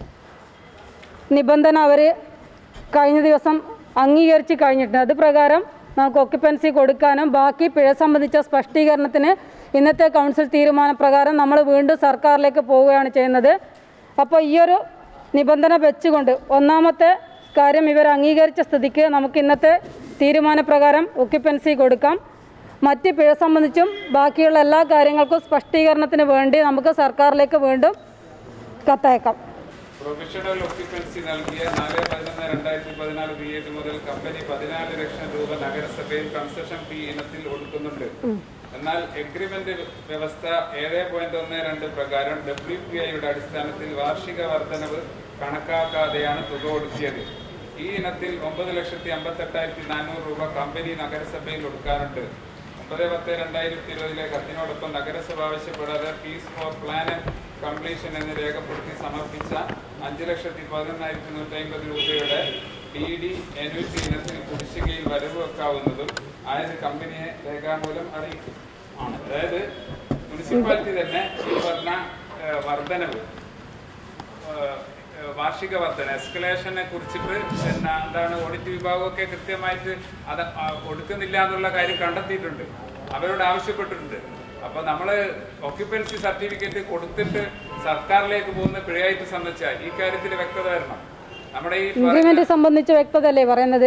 നിബന്ധന അവർ കഴിഞ്ഞ ദിവസം അംഗീകരിച്ച് കഴിഞ്ഞിട്ടുണ്ട്. അത് പ്രകാരം നമുക്ക് ഒക്യുപ്പൻസി കൊടുക്കാനും ബാക്കി പിഴ സംബന്ധിച്ച സ്പഷ്ടീകരണത്തിന് ഇന്നത്തെ കൗൺസിൽ തീരുമാനപ്രകാരം നമ്മൾ വീണ്ടും സർക്കാരിലേക്ക് പോവുകയാണ് ചെയ്യുന്നത്. അപ്പോൾ ഈയൊരു നിബന്ധന വെച്ചുകൊണ്ട് ഒന്നാമത്തെ കാര്യം ഇവർ അംഗീകരിച്ച സ്ഥിതിക്ക് നമുക്ക് ഇന്നത്തെ തീരുമാനപ്രകാരം ഒക്യുപ്പൻസി കൊടുക്കാം. മറ്റ് പിഴ സംബന്ധിച്ചും ബാക്കിയുള്ള എല്ലാ കാര്യങ്ങൾക്കും സ്പഷ്ടീകരണത്തിന് വേണ്ടി നമുക്ക് സർക്കാരിലേക്ക് വീണ്ടും കത്തയക്കാം. പ്രൊഫഷണൽ ഒക്യുപ്പൻസി നൽകിയ 4/11/2014 തീയതി മുതൽ കമ്പനി 14 ലക്ഷം രൂപ നഗരസഭയിൽ കൺസെഷൻ ഫീ ഇനത്തിൽ ഒടുക്കുന്നുണ്ട്. എന്നാൽ എഗ്രിമെന്റ് വ്യവസ്ഥ 7.12 പ്രകാരം WPIയുടെ അടിസ്ഥാനത്തിൽ വാർഷിക വർധനവ് കണക്കാക്കാതെയാണ് തുക ഒടുക്കിയത്. ഈ ഇനത്തിൽ 9,58,400 രൂപ കമ്പനി നഗരസഭയിൽ ഒടുക്കാറുണ്ട്. 9/10/2020 കത്തിനോടൊപ്പം നഗരസഭ ആവശ്യപ്പെടാതെ fees for plan and completion എന്ന് രേഖപ്പെടുത്തി സമർപ്പിച്ച 5,11,150 രൂപയുടെ DD annuity ഇനത്തിൽ കുടിശ്ശികയിൽ വരവ് വെക്കാവുന്നതും ആയത് കമ്പനിയെ രേഖാമൂലം അറിയിക്കും ആണ്. അതായത് മുനിസിപ്പാലിറ്റി തന്നെ ഈ പറഞ്ഞ വർധനവ്, വാർഷിക വർധന, എസ്കലേഷനെ കുറിച്ചിട്ട് എന്താണ് ഓഡിറ്റ് വിഭാഗമൊക്കെ കൃത്യമായിട്ട് അത് കൊടുക്കുന്നില്ല എന്നുള്ള കാര്യം കണ്ടെത്തിയിട്ടുണ്ട്, അവരോട് ആവശ്യപ്പെട്ടിട്ടുണ്ട്. അപ്പോൾ നമ്മൾ ഒക്യുപ്പൻസി സർട്ടിഫിക്കറ്റ് കൊടുത്തിട്ട് സർക്കാരിലേക്ക് പോകുന്ന പിഴയായിട്ട് സംബന്ധിച്ചാൽ ഈ കാര്യത്തിൽ വ്യക്തത വരണം. നമ്മുടെ ഈ ഇൻക്രിമെന്റ് സംബന്ധിച്ച് വ്യക്തതയല്ലേ പറയുന്നത്?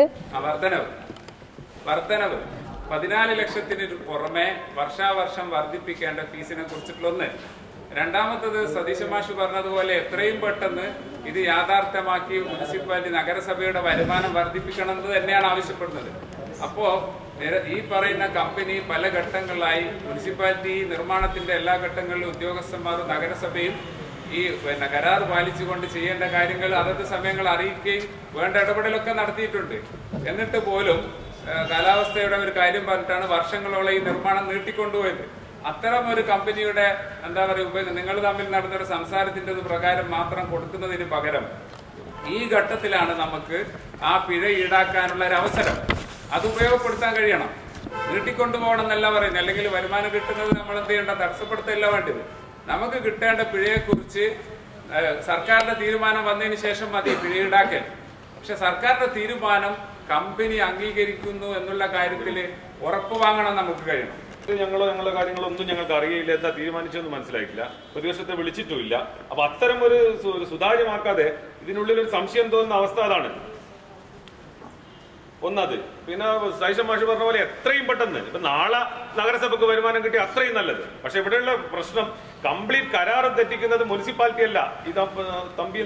വർധനവ് 14 ലക്ഷത്തിന് പുറമെ വർഷാവർഷം വർദ്ധിപ്പിക്കേണ്ട ഫീസിനെ കുറിച്ചിട്ടുള്ള ഒന്ന്. രണ്ടാമത്തത് സതീശ് മാഷ് പറഞ്ഞതുപോലെ എത്രയും പെട്ടെന്ന് ഇത് യാഥാർത്ഥ്യമാക്കി മുനിസിപ്പാലിറ്റി നഗരസഭയുടെ വരുമാനം വർദ്ധിപ്പിക്കണമെന്ന് തന്നെയാണ് ആവശ്യപ്പെടുന്നത്. അപ്പോൾ ഈ പറയുന്ന കമ്പനി പല ഘട്ടങ്ങളിലായി മുനിസിപ്പാലിറ്റി നിർമ്മാണത്തിന്റെ എല്ലാ ഘട്ടങ്ങളിലും ഉദ്യോഗസ്ഥന്മാരും നഗരസഭയും ഈ കരാർ പാലിച്ചുകൊണ്ട് ചെയ്യേണ്ട കാര്യങ്ങൾ അതത് സമയങ്ങൾ അറിയിക്കുകയും വേണ്ട ഇടപെടലൊക്കെ നടത്തിയിട്ടുണ്ട്. എന്നിട്ട് പോലും കാലാവസ്ഥയുടെ ഒരു കാര്യം പറഞ്ഞിട്ടാണ് വർഷങ്ങളോളം ഈ നിർമ്മാണം നീട്ടിക്കൊണ്ടുപോയത്. അത്തരം ഒരു കമ്പനിയുടെ എന്താ പറയുക, നിങ്ങൾ തമ്മിൽ നടന്നൊരു സംസാരത്തിന്റെ പ്രകാരം മാത്രം കൊടുക്കുന്നതിന് പകരം ഈ ഘട്ടത്തിലാണ് നമുക്ക് ആ പിഴ ഈടാക്കാനുള്ള ഒരു അവസരം, അത് ഉപയോഗപ്പെടുത്താൻ കഴിയണം. നീട്ടിക്കൊണ്ടുപോകണം എന്നല്ല പറയുന്നത്, അല്ലെങ്കിൽ വരുമാനം കിട്ടുന്നത് നമ്മൾ എന്ത് ചെയ്യേണ്ട, തടസ്സപ്പെടുത്തല്ല വേണ്ടത്. നമുക്ക് കിട്ടേണ്ട പിഴയെക്കുറിച്ച് സർക്കാരിന്റെ തീരുമാനം വന്നതിന് ശേഷം മതി പിഴ ഈടാക്കൽ. പക്ഷെ സർക്കാരിന്റെ തീരുമാനം കമ്പനി അംഗീകരിക്കുന്നു എന്നുള്ള കാര്യത്തിൽ ഉറപ്പ് വാങ്ങണം നമുക്ക് കഴിയണം. ഞങ്ങളുടെ കാര്യങ്ങളൊന്നും ഞങ്ങൾക്ക് അറിയില്ല, എന്താ തീരുമാനിച്ചതെന്ന് മനസ്സിലായിട്ടില്ല, പ്രതിപക്ഷത്തെ വിളിച്ചിട്ടുമില്ല. അപ്പൊ അത്തരം ഒരു സുതാര്യമാക്കാതെ ഇതിനുള്ളിൽ ഒരു സംശയം തോന്നുന്ന അവസ്ഥ അതാണ് ഒന്നത്. പിന്നെ സൈഷൻ മാഷ് പറഞ്ഞ പോലെ എത്രയും പെട്ടെന്ന് ഇപ്പൊ നാളെ നഗരസഭക്ക് വരുമാനം കിട്ടി അത്രയും നല്ലത്. പക്ഷെ ഇവിടെയുള്ള പ്രശ്നം കംപ്ലീറ്റ് കരാറ് തെറ്റിക്കുന്നത് മുനിസിപ്പാലിറ്റി അല്ല, ഇത് തമ്പി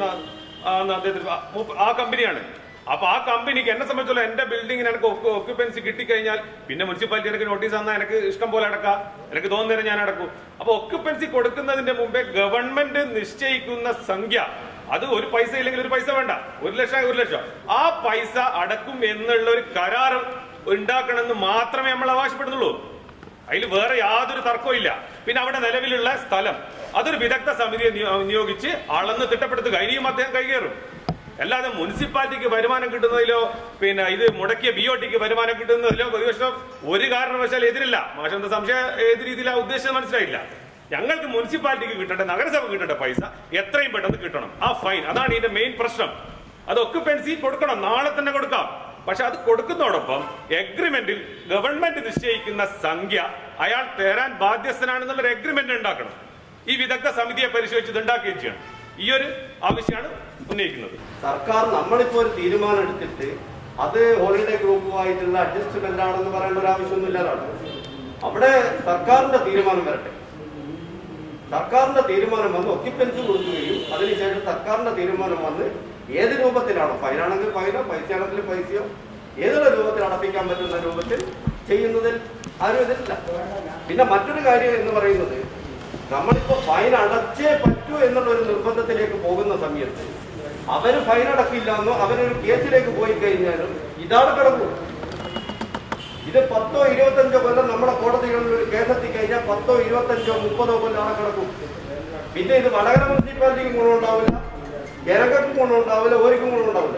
ആ കമ്പനിയാണ്. അപ്പൊ ആ കമ്പനിക്ക് എന്നെ സംബന്ധിച്ചുള്ള എന്റെ ബിൽഡിങ്ങിന് എനിക്ക് ഒക്യുപ്പൻസി കിട്ടിക്കഴിഞ്ഞാൽ പിന്നെ മുനിസിപ്പാലിറ്റി എനിക്ക് നോട്ടീസ് തന്നാൽ എനിക്ക് ഇഷ്ടം പോലെ അടക്കാം, എനിക്ക് തോന്നുന്നതിന് ഞാൻ അടക്കും. അപ്പൊ ഒക്യുപ്പൻസി കൊടുക്കുന്നതിന്റെ മുമ്പേ ഗവൺമെന്റ് നിശ്ചയിക്കുന്ന സംഖ്യ, അത് ഒരു പൈസ ഇല്ലെങ്കിൽ ഒരു പൈസ വേണ്ട, 1 ലക്ഷം 1 ലക്ഷം, ആ പൈസ അടക്കും എന്നുള്ള ഒരു കരാർ ഉണ്ടാക്കണമെന്ന് മാത്രമേ നമ്മൾ ആവശ്യപ്പെടുന്നുള്ളൂ. അതിൽ വേറെ യാതൊരു തർക്കവും ഇല്ല. പിന്നെ അവിടെ നിലവിലുള്ള സ്ഥലം അതൊരു വിദഗ്ധ സമിതിയെ നിയോഗിച്ച് അളന്ന് തിട്ടപ്പെടുത്തുക, ഇനിയും അദ്ദേഹം കൈകേറും. അല്ലാതെ മുനിസിപ്പാലിറ്റിക്ക് വരുമാനം കിട്ടുന്നതിലോ പിന്നെ ഇത് മുടക്കിയ BOTക്ക് വരുമാനം കിട്ടുന്നതിലോ പ്രതിപക്ഷം ഒരു കാരണവശാൽ എതിരില്ല. മാഷെന്താ സംശയം ഏത് രീതിയിലാ ഉദ്ദേശം മനസ്സിലായില്ല. ഞങ്ങൾക്ക് മുനിസിപ്പാലിറ്റിക്ക് കിട്ടേണ്ട, നഗരസഭ കിട്ടേണ്ട പൈസ എത്രയും പെട്ടെന്ന് കിട്ടണം. ആ ഫൈൻ, അതാണ് ഇതിന്റെ മെയിൻ പ്രശ്നം. അത് ഒക്യുപ്പൻസി കൊടുക്കണം, നാളെ തന്നെ കൊടുക്കാം. പക്ഷെ അത് കൊടുക്കുന്നതോടൊപ്പം എഗ്രിമെന്റിൽ ഗവൺമെന്റ് നിശ്ചയിക്കുന്ന സംഖ്യ അയാൾ തരാൻ ബാധ്യസ്ഥനാണെന്നുള്ളൊരു എഗ്രിമെന്റ് ഉണ്ടാക്കണം. ഈ വിദഗ്ധ സമിതിയെ പരിശോധിച്ച് ഇത് ഉണ്ടാക്കുകയും ചെയ്യണം. ഈ ഒരു ആവശ്യമാണ് ഉന്നയിക്കുന്നത്. സർക്കാർ നമ്മളിപ്പോ ഒരു തീരുമാനം എടുത്തിട്ട് അത് ഹോളിഡേ ഗ്രൂപ്പുമായിട്ടുള്ള അഡ്ജസ്റ്റ്മെന്റ് ആണെന്ന് പറയേണ്ട ഒരു ആവശ്യമൊന്നുമില്ലാതാണ്. അവിടെ സർക്കാരിന്റെ തീരുമാനം വരട്ടെ. സർക്കാരിന്റെ തീരുമാനം വന്ന് ഒക്യുപ്പൻസി കൊടുക്കുകയും അതിനുശേഷം സർക്കാരിന്റെ തീരുമാനം വന്ന് ഏത് രൂപത്തിലാണോ, ഫൈനാണെങ്കിൽ ഫൈനോ, പൈസയാണെങ്കിൽ പൈസയോ, ഏതൊരു രൂപത്തിൽ അടപ്പിക്കാൻ പറ്റുന്ന രൂപത്തിൽ ചെയ്യുന്നതിൽ ആരും എതിരില്ല. പിന്നെ മറ്റൊരു കാര്യം എന്ന് പറയുന്നത്, നമ്മളിപ്പോ ഫൈൻ അടച്ചേ പറ്റൂ എന്നുള്ള ഒരു നിർബന്ധത്തിലേക്ക് പോകുന്ന സമയത്ത് അവര് ഫൈൻ അടക്കില്ല എന്നോ അവരൊരു കേസിലേക്ക് പോയി കഴിഞ്ഞാലും ഇതാണ് കിടക്കും. ഇത് 10 25 കൊല്ലം നമ്മുടെ കോടതികളിൽ ഒരു കേസെത്തി കഴിഞ്ഞാൽ 10 25 30 കൊല്ലം അവിടെ കിടക്കും. പിന്നെ ഇത് വടകര മുനിസിപ്പാലിറ്റിക്കും ഗുണമുണ്ടാവില്ല, ജനങ്ങൾക്കും ഗുണമുണ്ടാവില്ല, ഓർക്കും ഗുണമുണ്ടാവില്ല.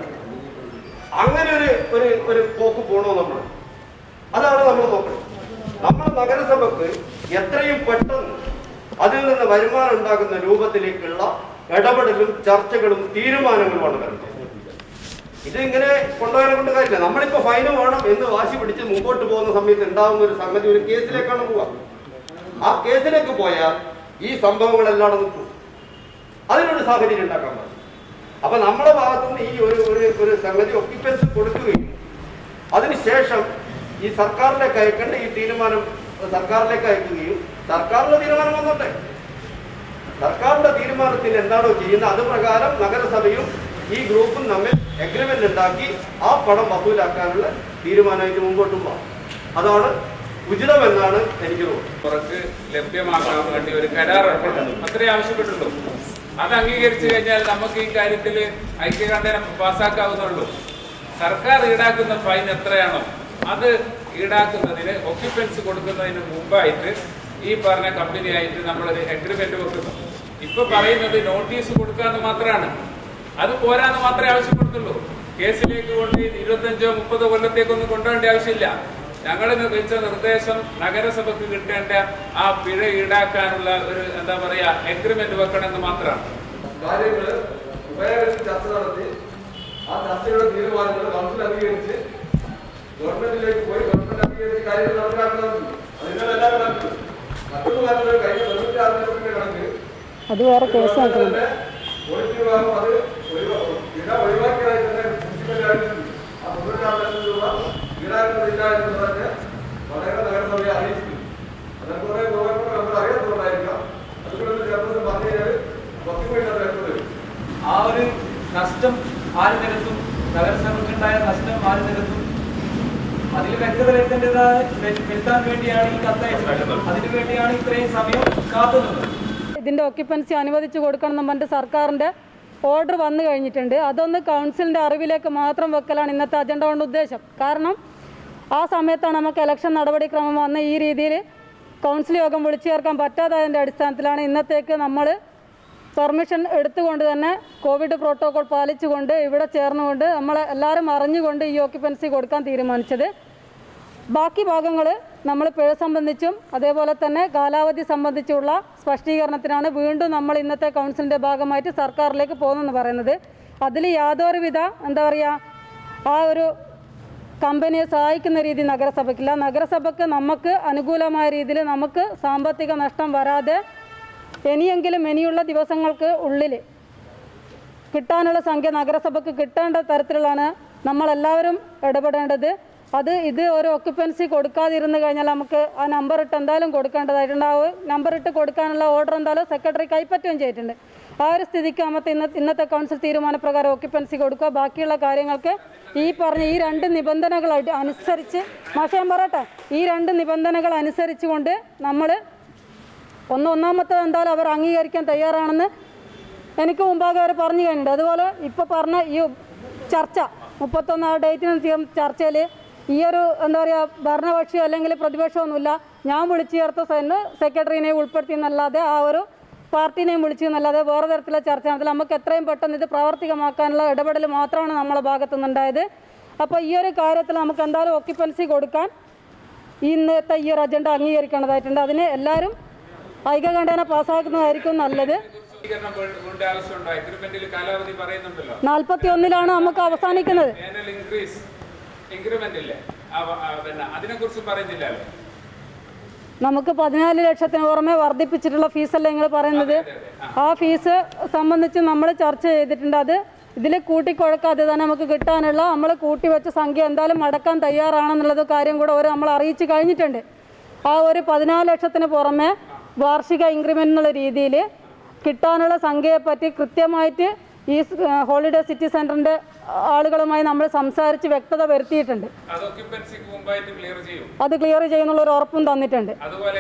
അങ്ങനെ ഒരു പോക്ക് പോണോ നമ്മൾ? അതാണ് നമ്മൾ നോക്കുന്നത്. നമ്മുടെ നഗരസഭക്ക് എത്രയും പെട്ടെന്ന് അതിൽ നിന്ന് വരുമാനം ഉണ്ടാകുന്ന രൂപത്തിലേക്കുള്ള ഇടപെടലും ചർച്ചകളും തീരുമാനങ്ങളുമാണ് വരുന്നത്. ഇതിങ്ങനെ കൊണ്ടുപോകാനെ കൊണ്ട് കാര്യമില്ല. നമ്മളിപ്പോ ഫൈന് വേണം എന്ന് വാശി പിടിച്ച് മുമ്പോട്ട് പോകുന്ന സമയത്ത് ഉണ്ടാകുന്ന ഒരു സംഗതി ഒരു കേസിലേക്കാണ് പോവുക. ആ കേസിലേക്ക് പോയാൽ ഈ സംഭവങ്ങളെല്ലാം നിൽക്കും. അതിനൊരു സാഹചര്യം ഉണ്ടാക്കാൻ പറ്റും. അപ്പൊ നമ്മുടെ ഭാഗത്തുനിന്ന് ഈ ഒരു സംഗതി ഒക്യുപ്പൻസി കൊടുക്കുകയും അതിനുശേഷം ഈ സർക്കാരിലേക്ക് അയക്കേണ്ട ഈ തീരുമാനം സർക്കാരിലേക്ക് അയക്കുകയും സർക്കാരിന്റെ തീരുമാനം വന്നോട്ടെ. സർക്കാരിന്റെ തീരുമാനത്തിൽ എന്താണോ ചെയ്യുന്നത് അത് പ്രകാരം നഗരസഭയും ഈ ഗ്രൂപ്പും തമ്മിൽ എഗ്രിമെന്റ് ഉണ്ടാക്കി ആ പണം വസൂലാക്കാനുള്ള തീരുമാനമായിട്ട് മുമ്പോട്ടും പോകാം. അതാണ് ഉചിതമെന്നാണ് എനിക്ക് തോന്നുന്നത്. പുറത്ത് ലഭ്യമാക്കാൻ വേണ്ടി ഒരു കരാർ അത്രേ ആവശ്യപ്പെട്ടുള്ളൂ. അത് അംഗീകരിച്ചു കഴിഞ്ഞാൽ നമുക്ക് ഈ കാര്യത്തിൽ ഐക്യകണ്ഠനം പാസ്സാക്കാവുന്നുള്ളൂ. സർക്കാർ ഈടാക്കുന്ന ഫൈൻ എത്രയാണോ അത് ഈടാക്കുന്നതിന് ഒക്യുപ്പൻസി കൊടുക്കുന്നതിന് മുമ്പായിട്ട് ഈ പറഞ്ഞ കമ്പനിയായിട്ട് നമ്മളൊരു എഗ്രിമെന്റ് വെക്കുന്നു. ഇപ്പൊ പറയുന്നത് നോട്ടീസ് കൊടുക്കാന്ന് മാത്രമാണ്, അത് പോരാന്ന് മാത്രമേ ആവശ്യപ്പെടുന്നുള്ളൂ. കേസിലേക്ക് കൊണ്ട് 25 30 കൊല്ലത്തേക്കൊന്നും കൊണ്ടുപോകേണ്ട ആവശ്യമില്ല. ഞങ്ങൾ വെച്ച നിർദ്ദേശം നഗരസഭക്ക് കിട്ടേണ്ട ആ പിഴ ഈടാക്കാനുള്ള ഒരു എന്താ പറയാ എഗ്രിമെന്റ് വെക്കണമെന്ന് മാത്രമാണ്. കാര്യങ്ങള് ചർച്ച നടത്തി ആ ചർച്ചയുടെ തീരുമാനങ്ങൾ കൗൺസിൽ അംഗീകരിച്ച് ഗവൺമെന്റിലേക്ക് പോയി ഗവൺമെന്റ് അംഗീകരിച്ച് കാര്യങ്ങൾ നടപ്പിലാക്കുന്നത് അതിനെല്ലാം നടക്കും. മറ്റൊരു കാര്യങ്ങൾ കഴിഞ്ഞ 96 കണക്ക് അത് വേറെ കേസ് ഓഡിറ്റ് വിഭാഗം അത് ഒഴിവാക്കിയതായി തന്നെ മുനിസിപ്പൽ ആ 96 ലക്ഷം രൂപ ഈടാക്കുന്നില്ല എന്ന് പറഞ്ഞ് വടകര നഗരസഭയെ അറിയിച്ചിട്ടുണ്ട്. അതൊക്കെ കുറെ ഗവൺമെന്റ് നമ്മൾ അറിയാത്തതുകൊണ്ടായിരിക്കാം. അതുകൊണ്ട് ചെറുപ്പം പറഞ്ഞു കഴിഞ്ഞാൽ ആ ഒരു നഷ്ടം ആര് നികത്തും? നഗരസഭയ്ക്കുണ്ടായ നഷ്ടം ആര് നികത്തും? അതിൽ വ്യക്തത വരുത്താൻ വേണ്ടിയാണ് ഈ കത്തയച്ചത്. അതിനു വേണ്ടിയാണ് ഇത്രയും സമയം കാത്തുന്നത്. ഇതിൻ്റെ ഒക്യുപ്പൻസി അനുവദിച്ചു കൊടുക്കണമെന്ന് പറഞ്ഞിട്ട് സർക്കാരിൻ്റെ ഓർഡർ വന്നു കഴിഞ്ഞിട്ടുണ്ട്. അതൊന്ന് കൗൺസിലിൻ്റെ അറിവിലേക്ക് മാത്രം വെക്കലാണ് ഇന്നത്തെ അജണ്ട കൊണ്ട് ഉദ്ദേശം. കാരണം ആ സമയത്താണ് നമുക്ക് ഇലക്ഷൻ നടപടിക്രമം വന്ന് ഈ രീതിയിൽ കൗൺസിൽ യോഗം വിളിച്ചു ചേർക്കാൻ പറ്റാത്തതിൻ്റെ അടിസ്ഥാനത്തിലാണ് ഇന്നത്തേക്ക് നമ്മൾ പെർമിഷൻ എടുത്തുകൊണ്ട് തന്നെ കോവിഡ് പ്രോട്ടോകോൾ പാലിച്ചുകൊണ്ട് ഇവിടെ ചേർന്നുകൊണ്ട് നമ്മളെ എല്ലാവരും അറിഞ്ഞുകൊണ്ട് ഈ ഓക്യുപ്പൻസി കൊടുക്കാൻ തീരുമാനിച്ചത്. ബാക്കി ഭാഗങ്ങൾ നമ്മൾ പിഴ സംബന്ധിച്ചും അതേപോലെ തന്നെ കാലാവധി സംബന്ധിച്ചുള്ള സ്പഷ്ടീകരണത്തിനാണ് വീണ്ടും നമ്മൾ ഇന്നത്തെ കൗൺസിലിൻ്റെ ഭാഗമായിട്ട് സർക്കാരിലേക്ക് പോകുന്നതെന്ന് പറയുന്നത്. അതിൽ യാതൊരുവിധ എന്താ പറയുക ആ ഒരു കമ്പനിയെ സഹായിക്കുന്ന രീതി നഗരസഭയ്ക്കില്ല. നഗരസഭയ്ക്ക് നമുക്ക് അനുകൂലമായ രീതിയിൽ നമുക്ക് സാമ്പത്തിക നഷ്ടം വരാതെ ഇനിയുള്ള ദിവസങ്ങൾക്ക് ഉള്ളിൽ കിട്ടാനുള്ള സംഖ്യ നഗരസഭയ്ക്ക് കിട്ടേണ്ട തരത്തിലാണ് നമ്മളെല്ലാവരും ഇടപെടേണ്ടത്. ഇത് ഒരു ഒക്യുപ്പൻസി കൊടുക്കാതിരുന്നു കഴിഞ്ഞാൽ നമുക്ക് ആ നമ്പർ ഇട്ട് എന്തായാലും കൊടുക്കേണ്ടതായിട്ടുണ്ട്. ആ നമ്പർ ഇട്ട് കൊടുക്കാനുള്ള ഓർഡർ എന്തായാലും സെക്രട്ടറി കൈപ്പറ്റുകയും ചെയ്തിട്ടുണ്ട്. ആ ഒരു സ്ഥിതിക്ക് നമുക്ക് ഇന്നത്തെ കൗൺസിൽ തീരുമാനപ്രകാരം ഒക്യുപ്പൻസി കൊടുക്കുക. ബാക്കിയുള്ള കാര്യങ്ങൾക്ക് ഈ പറഞ്ഞ ഈ 2 നിബന്ധനകൾ അനുസരിച്ച് ഞാൻ പറയട്ടെ, ഈ 2 നിബന്ധനകൾ അനുസരിച്ചുകൊണ്ട് നമ്മൾ ഒന്നാമത്തത് എന്തായാലും അവർ അംഗീകരിക്കാൻ തയ്യാറാണെന്ന് എനിക്ക് മുമ്പാകെ അവർ പറഞ്ഞു കഴിഞ്ഞിട്ടുണ്ട്. അതുപോലെ ഇപ്പോൾ പറഞ്ഞ ഈ ചർച്ച 31 ഡേറ്റിന് ചർച്ചയിൽ ഈ ഒരു എന്താ പറയുക ഭരണപക്ഷമോ അല്ലെങ്കിൽ പ്രതിപക്ഷമൊന്നുമില്ല. ഞാൻ വിളിച്ചു ചേർത്ത സെക്രട്ടറിനെ ഉൾപ്പെടുത്തി എന്നല്ലാതെ ആ ഒരു പാർട്ടിനെയും വിളിച്ചു എന്നല്ലാതെ വേറെ തരത്തിലുള്ള ചർച്ച നടത്തില്ല. നമുക്ക് എത്രയും പെട്ടെന്ന് ഇത് പ്രാവർത്തികമാക്കാനുള്ള ഇടപെടൽ മാത്രമാണ് നമ്മളെ ഭാഗത്തു നിന്നുണ്ടായത്. അപ്പോൾ ഈ ഒരു കാര്യത്തിൽ നമുക്ക് എന്തായാലും ഒക്യുപ്പൻസി കൊടുക്കാൻ ഇന്നത്തെ ഈ ഒരു അജണ്ട അംഗീകരിക്കേണ്ടതായിട്ടുണ്ട്. അതിന് എല്ലാവരും ഐക്യകണ്ഠേന പാസ്സാക്കുന്നതായിരിക്കും നല്ലത്. 41 നമുക്ക് അവസാനിക്കുന്നത്. നമുക്ക് 14 ലക്ഷത്തിന് പുറമെ വർദ്ധിപ്പിച്ചിട്ടുള്ള ഫീസല്ലേ നിങ്ങൾ പറയുന്നത്? ആ ഫീസ് സംബന്ധിച്ച് നമ്മൾ ചർച്ച ചെയ്തിട്ടുണ്ട്. അത് ഇതിൽ കൂട്ടിക്കുഴക്കാതെ തന്നെ നമുക്ക് കിട്ടാനുള്ള നമ്മൾ കൂട്ടിവെച്ച സംഖ്യ എന്തായാലും അടക്കാൻ തയ്യാറാണെന്നുള്ളത് കാര്യം കൂടെ നമ്മൾ അറിയിച്ചു കഴിഞ്ഞിട്ടുണ്ട്. ആ ഒരു 14 ലക്ഷത്തിന് പുറമെ വാർഷിക ഇൻക്രിമെൻ്റ് എന്നുള്ള രീതിയിൽ കിട്ടാനുള്ള സംഖ്യയെപ്പറ്റി കൃത്യമായിട്ട് ഈ ഹോളിഡേ സിറ്റി സെൻറ്ററിൻ്റെ ആളുകളുമായി നമ്മൾ സംസാരിച്ച് വ്യക്തത വരുത്തിയിട്ടുണ്ട്. അത് ക്ലിയർ ചെയ്യുന്നുള്ളൊരു ഉറപ്പും തന്നിട്ടുണ്ട്.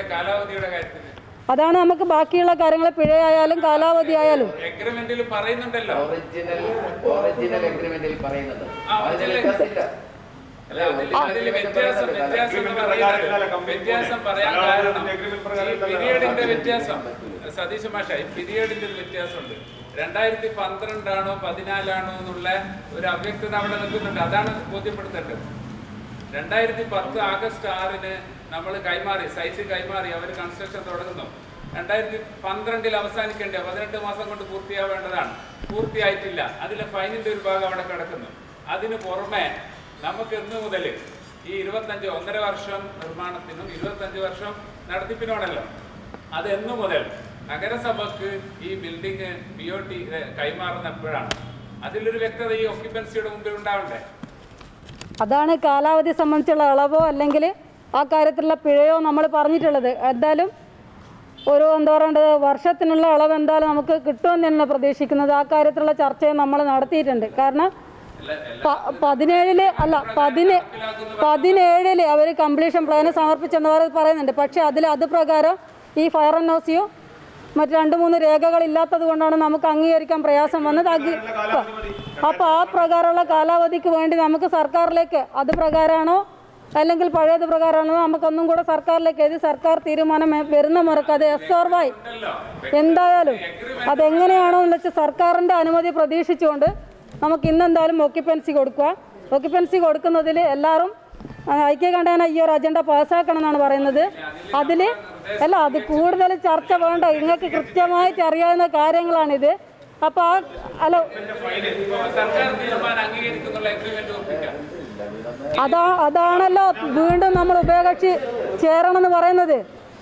അതാണ് നമുക്ക് ബാക്കിയുള്ള കാര്യങ്ങൾ പിഴയായാലും കാലാവധി ആയാലും സതീശ് മാഷ പീരിയഡിന്റെ ഒരു വ്യത്യാസമുണ്ട്. 2012 14 എന്നുള്ള ഒരു അവ്യക്തത അവിടെ നിൽക്കുന്നുണ്ട്. അതാണ് ബോധ്യപ്പെടുത്തേണ്ടത്. 2010 ആഗസ്റ്റ് 6 നമ്മൾ കൈമാറി, സൈറ്റ് കൈമാറി, അവർ കൺസ്ട്രക്ഷൻ തുടങ്ങുന്നു. 2012 അവസാനിക്കേണ്ട 18 മാസം കൊണ്ട് പൂർത്തിയാവേണ്ടതാണ്. പൂർത്തിയായിട്ടില്ല. അതിലെ ഫൈനിന്റെ ഒരു ഭാഗം അവിടെ കിടക്കുന്നു. അതിന് പുറമെ നമുക്ക് ഇന്ന് മുതൽ ഈ 1.5 വർഷം നിർമ്മാണത്തിനും 25 വർഷം നടത്തിപ്പിനുമാണല്ലോ. അതെന്നു മുതൽ നഗരസഭക്ക് ഈ ബിൽഡിംഗ് BOT കൈമാറുന്ന എപ്പോഴാണ്? അതിലൊരു വ്യക്തത ഈ ഒക്യുപ്പൻസിയുടെ മുമ്പിൽ ഉണ്ടാവണ്ടേ? അതാണ് കാലാവധി സംബന്ധിച്ചുള്ള ഇളവോ അല്ലെങ്കിൽ ആ കാര്യത്തിലുള്ള പിഴയോ നമ്മൾ പറഞ്ഞിട്ടുള്ളത്. എന്തായാലും ഒരു എന്താ പറയേണ്ടത് വർഷത്തിനുള്ള ഇളവ് എന്തായാലും നമുക്ക് കിട്ടുമെന്ന് തന്നെ പ്രതീക്ഷിക്കുന്നത്. ആ കാര്യത്തിലുള്ള ചർച്ചയും നമ്മൾ നടത്തിയിട്ടുണ്ട്. കാരണം 17 അവർ കംപ്ലീഷൻ പ്ലാന് സമർപ്പിച്ചെന്ന് പറയുന്നുണ്ട്. പക്ഷേ അത് പ്രകാരം ഈ ഫയർ ആൻഡ് ഹൗസിയോ മറ്റ് 2-3 രേഖകളില്ലാത്തത് കൊണ്ടാണ് നമുക്ക് അംഗീകരിക്കാൻ പ്രയാസം വന്നത്. അപ്പോൾ ആ പ്രകാരമുള്ള കാലാവധിക്ക് വേണ്ടി നമുക്ക് സർക്കാരിലേക്ക് അത് പ്രകാരമാണോ അല്ലെങ്കിൽ പഴയത് പ്രകാരമാണോ നമുക്കൊന്നും കൂടെ സർക്കാരിലേക്ക് എഴുതി സർക്കാർ തീരുമാനം വരുന്ന മുറക്ക് അത് SRY എന്തായാലും അതെങ്ങനെയാണോ എന്ന് വെച്ചാൽ സർക്കാരിൻ്റെ അനുമതി പ്രതീക്ഷിച്ചുകൊണ്ട് നമുക്ക് ഇന്നെന്തായാലും ഒക്യുപ്പൻസി കൊടുക്കുക. ഒക്യുപ്പൻസി കൊടുക്കുന്നതിൽ എല്ലാവരും ഐക്യകണ്ഠേന ഈ ഒരു അജണ്ട പാസ്സാക്കണം എന്നാണ് പറയുന്നത്. അത് കൂടുതൽ ചർച്ച വേണ്ട. നിങ്ങൾക്ക് കൃത്യമായിട്ട് അറിയാവുന്ന കാര്യങ്ങളാണിത്. അപ്പോൾ അതാണല്ലോ വീണ്ടും നമ്മൾ ഉഭയകക്ഷി ചേരണമെന്ന് പറയുന്നത്.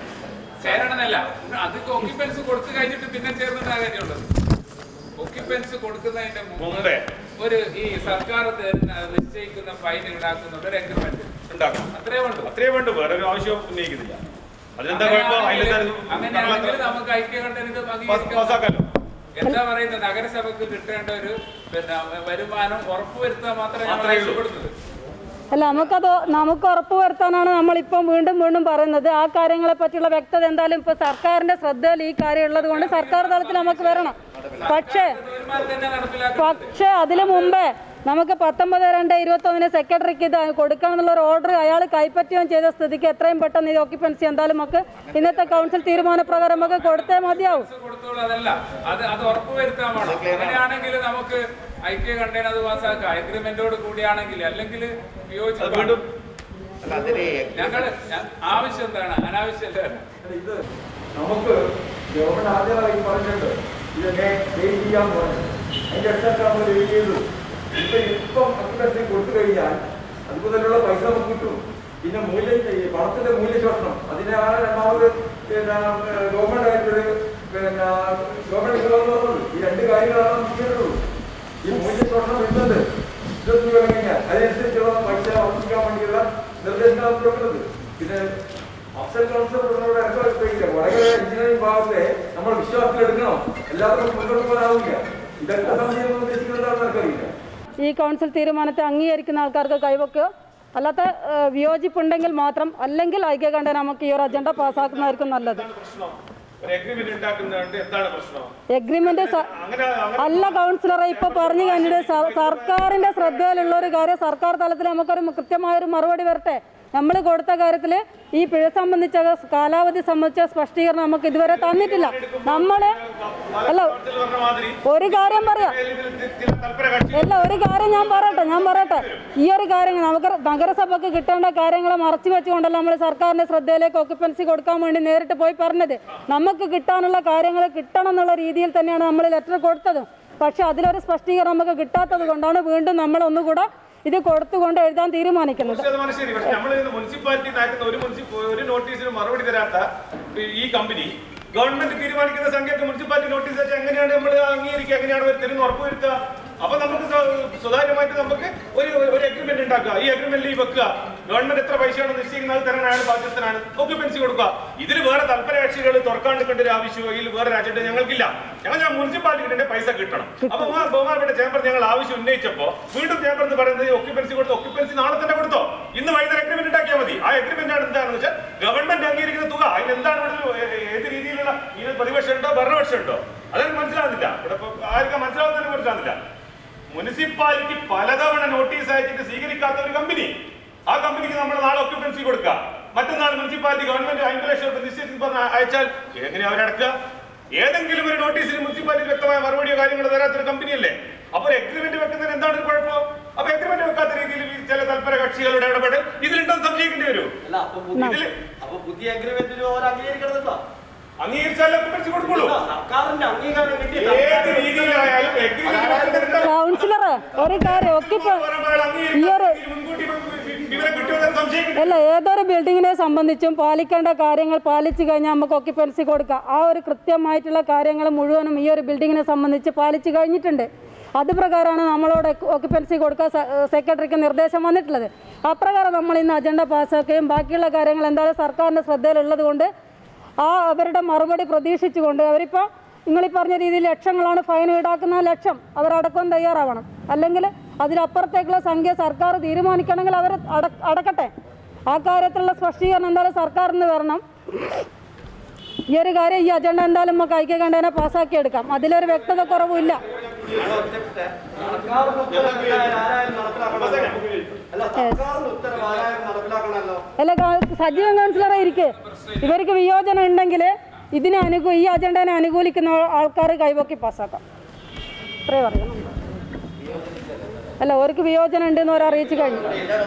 ഒക്യുപ്പൻസ് കൊടുക്കുന്നതിന്റെ മുമ്പ് ഈ സർക്കാർ നിശ്ചയിക്കുന്ന ഫൈൻ ഈടാക്കുന്നുണ്ട്, ഒരു എഗ്രിമെന്റ് ഉണ്ടാക്കണം. അത്രേ വേണ്ടു. വേറെ ഒരു ആവശ്യം ഉന്നയിക്കുന്നില്ല. അങ്ങനെയാണെങ്കിൽ നമുക്ക് ഐക്യകണ്ഠേന അംഗീകരിക്കാമല്ലോ. എന്താ പറയുന്നത്? നഗരസഭക്ക് കിട്ടേണ്ട ഒരു വരുമാനം ഉറപ്പുവരുത്താൻ മാത്രമേ ഞങ്ങൾ ആവശ്യപ്പെടുന്നത്. അല്ല, നമുക്ക് ഉറപ്പുവരുത്താനാണ് നമ്മളിപ്പം വീണ്ടും പറയുന്നത്. ആ കാര്യങ്ങളെ പറ്റിയുള്ള വ്യക്തത എന്തായാലും ഇപ്പോൾ സർക്കാരിൻ്റെ ശ്രദ്ധയിൽ ഈ കാര്യം ഉള്ളത് കൊണ്ട് സർക്കാർ തലത്തിൽ നമുക്ക് വരണം. പക്ഷേ അതിനു മുമ്പേ നമുക്ക് 19/2/21 സെക്രട്ടറിക്ക് ഇത് കൊടുക്കണം എന്നുള്ളൊരു ഓർഡർ അയാൾ കൈപ്പറ്റുകയും ചെയ്ത സ്ഥിതിക്ക് എത്രയും പെട്ടെന്ന് ഈ ഒക്യുപ്പൻസി എന്തായാലും നമുക്ക് ഇന്നത്തെ കൗൺസിൽ തീരുമാനപ്രകാരം നമുക്ക് കൊടുത്തേ മതിയാവും. നമുക്ക് ഐക്യകണ്ഠേന അത് പാസ്സാക്കാം, എഗ്രിമെന്റോട് കൂടിയാണെങ്കിൽ. അല്ലെങ്കിൽ ഞങ്ങള് ആവശ്യം എന്താണ്? അനാവശ്യം ഇത് നമുക്ക് ഗവൺമെന്റ് ആദ്യമായി പറഞ്ഞിട്ടുണ്ട് ഇതിനെ ചെയ്യാൻ പറഞ്ഞു. അതിന്റെ അടുത്തൊക്കെ നമ്മൾ ചെയ്തു. ഇപ്പം ഒക്യുപ്പൻസി കൊടുത്തു കഴിഞ്ഞാൽ അതുപോലെയുള്ള പൈസ നമുക്ക് കിട്ടും. പിന്നെ പണത്തിന്റെ മൂല്യശോഷണം അതിനാണ് രണ്ടാമത് ഗവൺമെന്റ് ആയിട്ടൊരു ഗവൺമെന്റ് പറഞ്ഞത്. ഈ രണ്ട് കാര്യങ്ങളാണ് മുഖ്യമുള്ളൂ. ഈ മൂല്യശോഷണം വരുന്നത് ഇതൊന്നും കഴിഞ്ഞാൽ അതിനനുസരിച്ചുള്ള പൈസ വർദ്ധിക്കാൻ വേണ്ടിയുള്ള നിർദ്ദേശങ്ങളാണ് കൊടുക്കുന്നത്. പിന്നെ അഫ്സൽ കൗൺസിലർ അനുഭവിക്കില്ല. വടകര എഞ്ചിനീയറിംഗ് ഭാഗത്തെ നമ്മൾ വിശ്വാസത്തിലെടുക്കണം. എല്ലാവർക്കും മുന്നോട്ട് പോകാനാവില്ല. ഇതൊക്കെ സംബന്ധിച്ച് ഉദ്ദേശിക്കുന്നതാണെന്ന് എനിക്കറിയില്ല. ഈ കൗൺസിൽ തീരുമാനത്തെ അംഗീകരിക്കുന്ന ആൾക്കാർക്ക് കൈവയ്ക്കുക, അല്ലാത്ത വിയോജിപ്പുണ്ടെങ്കിൽ മാത്രം, അല്ലെങ്കിൽ ഐക്യകണ്ഠേന നമുക്ക് ഈ ഒരു അജണ്ട പാസ്സാക്കുന്നതായിരിക്കും നല്ലത്. എഗ്രിമെന്റ് അല്ല കൗൺസിലറെ ഇപ്പൊ പറഞ്ഞു കഴിഞ്ഞിട്ട് സർക്കാരിന്റെ ശ്രദ്ധയിലുള്ള ഒരു കാര്യം സർക്കാർ തലത്തിൽ നമുക്കൊരു കൃത്യമായൊരു മറുപടി വരട്ടെ. നമ്മൾ കൊടുത്ത കാര്യത്തിൽ ഈ പിഴ സംബന്ധിച്ച കാലാവധി സംബന്ധിച്ച സ്പഷ്ടീകരണം നമുക്ക് ഇതുവരെ തന്നിട്ടില്ല. നമ്മള് അല്ല ഒരു കാര്യം പറയാം, അല്ല ഒരു കാര്യം ഞാൻ പറയട്ടെ ഈ ഒരു കാര്യം നമുക്ക് നഗരസഭക്ക് കിട്ടേണ്ട കാര്യങ്ങളെ മറച്ചു വെച്ചുകൊണ്ടല്ല നമ്മൾ സർക്കാരിന്റെ ശ്രദ്ധയിലേക്ക് ഒക്യുപ്പൻസി കൊടുക്കാൻ വേണ്ടി നേരിട്ട് പോയി പറഞ്ഞത്. നമുക്ക് കിട്ടാനുള്ള കാര്യങ്ങൾ കിട്ടണം എന്നുള്ള രീതിയിൽ തന്നെയാണ് നമ്മൾ ലെറ്റർ കൊടുത്തത്. പക്ഷെ അതിലൊരു സ്പഷ്ടീകരണം നമുക്ക് കിട്ടാത്തത് കൊണ്ടാണ് വീണ്ടും നമ്മൾ ഒന്നുകൂടെ ഇത് കൊടുത്തുകൊണ്ട് എഴുതാൻ തീരുമാനിക്കുന്നത്. മുനിസിപ്പാലിറ്റി ഒരു നോട്ടീസിന് മറുപടി തരാത്ത ഈ കമ്പനി ഗവൺമെന്റ് തീരുമാനിക്കുന്ന സംഖ്യക്ക് മുനിസിപ്പാലിറ്റി നോട്ടീസ് വെച്ചാൽ എങ്ങനെയാണ് നമ്മൾ അംഗീകരിക്കുക? എങ്ങനെയാണ് തരുന്ന ഉറപ്പുവരുത്തുക? അപ്പൊ നമുക്ക് സ്വകാര്യമായിട്ട് നമുക്ക് ഒരു അഗ്രിമെന്റ് ഉണ്ടാക്കുക. ഈ അഗ്രിമെന്റിൽ വെക്കുക ഗവൺമെന്റ് എത്ര പൈസയാണ് നിശ്ചയിക്കുന്നത് അത് തരാൻ അയാൾ ബാധ്യസ്ഥനാണ്. ഒക്യുപ്പൻസി കൊടുക്കുക. ഇതിൽ വേറെ തൽപര കക്ഷികൾ തുറക്കാണ്ടിക്കേണ്ട ഒരു ആവശ്യമോ ഇതിൽ വേറെ അജണ്ട ഞങ്ങൾക്കില്ല. ഞങ്ങൾ മുനിസിപ്പാലിറ്റിന്റെ പൈസ കിട്ടണം. അപ്പൊ ബഹുമാനപ്പെട്ട ചേംബർ ഞങ്ങൾ ആവശ്യം ഉന്നയിച്ചപ്പോ വീണ്ടും ചേംബർ എന്ന് പറയുന്നത് ഒക്യുപ്പൻസി കൊടുത്തു. ഒക്യുപ്പൻസി നാളെ തന്നെ കൊടുത്തോ? ഇന്ന് വൈകുന്നേരം അഗ്രിമെന്റ് ഉണ്ടാക്കിയാൽ മതി. ആ അഗ്രിമെന്റ് ആണ് എന്താണെന്ന് വെച്ചാൽ ഗവൺമെന്റ് അംഗീകരിക്കുന്ന തുക. അതിന് എന്താണ് ഏത് രീതിയിലുള്ള ഇതിന് പ്രതിപക്ഷം ഉണ്ടോ ഭരണപക്ഷം ഉണ്ടോ അതൊന്നും മനസ്സിലാവുന്നില്ല. ഇവിടെ ആർക്കും മനസ്സിലാവുന്നതിനെ മനസ്സിലാവുന്നില്ല. മുനിസിപ്പാലിറ്റി പലതവണ നോട്ടീസ് അയച്ചിട്ട് സ്വീകരിക്കാത്ത ഒരു കമ്പനി, ആ കമ്പനിക്ക് നമ്മൾ നാളെ ഒക്യുപ്പൻസി കൊടുക്കുക. മറ്റന്നാൾ മുനിസിപ്പാലിറ്റി ഗവൺമെന്റ് 5 ലക്ഷം രൂപ നിശ്ചയിച്ച് പറഞ്ഞ് അയച്ചാൽ എങ്ങനെയാ അവരടക്കുക? ഏതെങ്കിലും ഒരു നോട്ടീസിന് മുനിസിപ്പാലിറ്റി വ്യക്തമായ മറുപടിയോ കാര്യങ്ങളോ തരാത്തൊരു കമ്പനിയല്ലേ? അപ്പൊ ഒരു അഗ്രിമെന്റ് വെക്കുന്നതിന് എന്താണ് ഒരു കുഴപ്പം? അപ്പൊ അഗ്രിമെന്റ് വെക്കാത്ത രീതിയിൽ ചില തൽപര കക്ഷികളുടെ ഇടപെടൽ ഇതിലുണ്ടെന്ന് സംശയിക്കേണ്ടി വരും. പുതിയ അഗ്രിമെന്റിന് അംഗീകരിക്കണമെന്നുണ്ടോ? അംഗീകരിച്ചാലേ ഒക്യുപ്പൻസി കൊടുക്കുള്ളൂ. സർക്കാരിന്റെ അംഗീകാരം ഏത് രീതിയിലായാലും കൗൺസിലറെ ഒരു കാര്യം അല്ല, ഏതൊരു ബിൽഡിങ്ങിനെ സംബന്ധിച്ചും പാലിക്കേണ്ട കാര്യങ്ങൾ പാലിച്ചു കഴിഞ്ഞാൽ നമുക്ക് ഒക്യുപ്പൻസി കൊടുക്കാം. ആ ഒരു കൃത്യമായിട്ടുള്ള കാര്യങ്ങൾ മുഴുവനും ഈ ഒരു ബിൽഡിങ്ങിനെ സംബന്ധിച്ച് പാലിച്ചു കഴിഞ്ഞിട്ടുണ്ട്. അതുപ്രകാരമാണ് നമ്മളോട് ഒക്യുപ്പൻസി കൊടുക്കാൻ സെക്രട്ടറിക്ക് നിർദ്ദേശം വന്നിട്ടുള്ളത്. അപ്രകാരം നമ്മൾ ഇന്ന് അജണ്ട പാസ്സാക്കുകയും ബാക്കിയുള്ള കാര്യങ്ങൾ എന്തായാലും സർക്കാരിൻ്റെ ശ്രദ്ധയിലുള്ളത് കൊണ്ട് അവരുടെ മറുപടി പ്രതീക്ഷിച്ചുകൊണ്ട് അവരിപ്പോൾ നിങ്ങൾ ഈ പറഞ്ഞ രീതിയിൽ ലക്ഷങ്ങളാണ് ഫൈൻ ഈടാക്കുന്ന, ലക്ഷം അവരടക്കാൻ തയ്യാറാവണം. അല്ലെങ്കിൽ അതിലപ്പുറത്തേക്കുള്ള സംഖ്യ സർക്കാർ തീരുമാനിക്കണമെങ്കിൽ അവർ അടക്കട്ടെ. ആ കാര്യത്തിലുള്ള സ്പഷ്ടീകരണം എന്തായാലും സർക്കാരിന് വരണം. ഈ ഒരു കാര്യം ഈ അജണ്ട എന്തായാലും നമുക്ക് ഐക്യകണ്ഠേന പാസ്സാക്കി എടുക്കാം. അതിലൊരു വ്യക്തത കുറവുമില്ല. അല്ല സജീവൻ കൗൺസിലറെ ഇരിക്കെ ഇവർക്ക് വിയോജനം ഉണ്ടെങ്കിൽ ഇതിനെ ഈ അജണ്ടനെ അനുകൂലിക്കുന്ന ആൾക്കാർ കൈവക്കി പാസ്സാക്കാം. അത്രേ പറയണം. അല്ല അവർക്ക് വിയോജനം ഉണ്ടെന്ന് അവരറിയിച്ചു കഴിഞ്ഞു.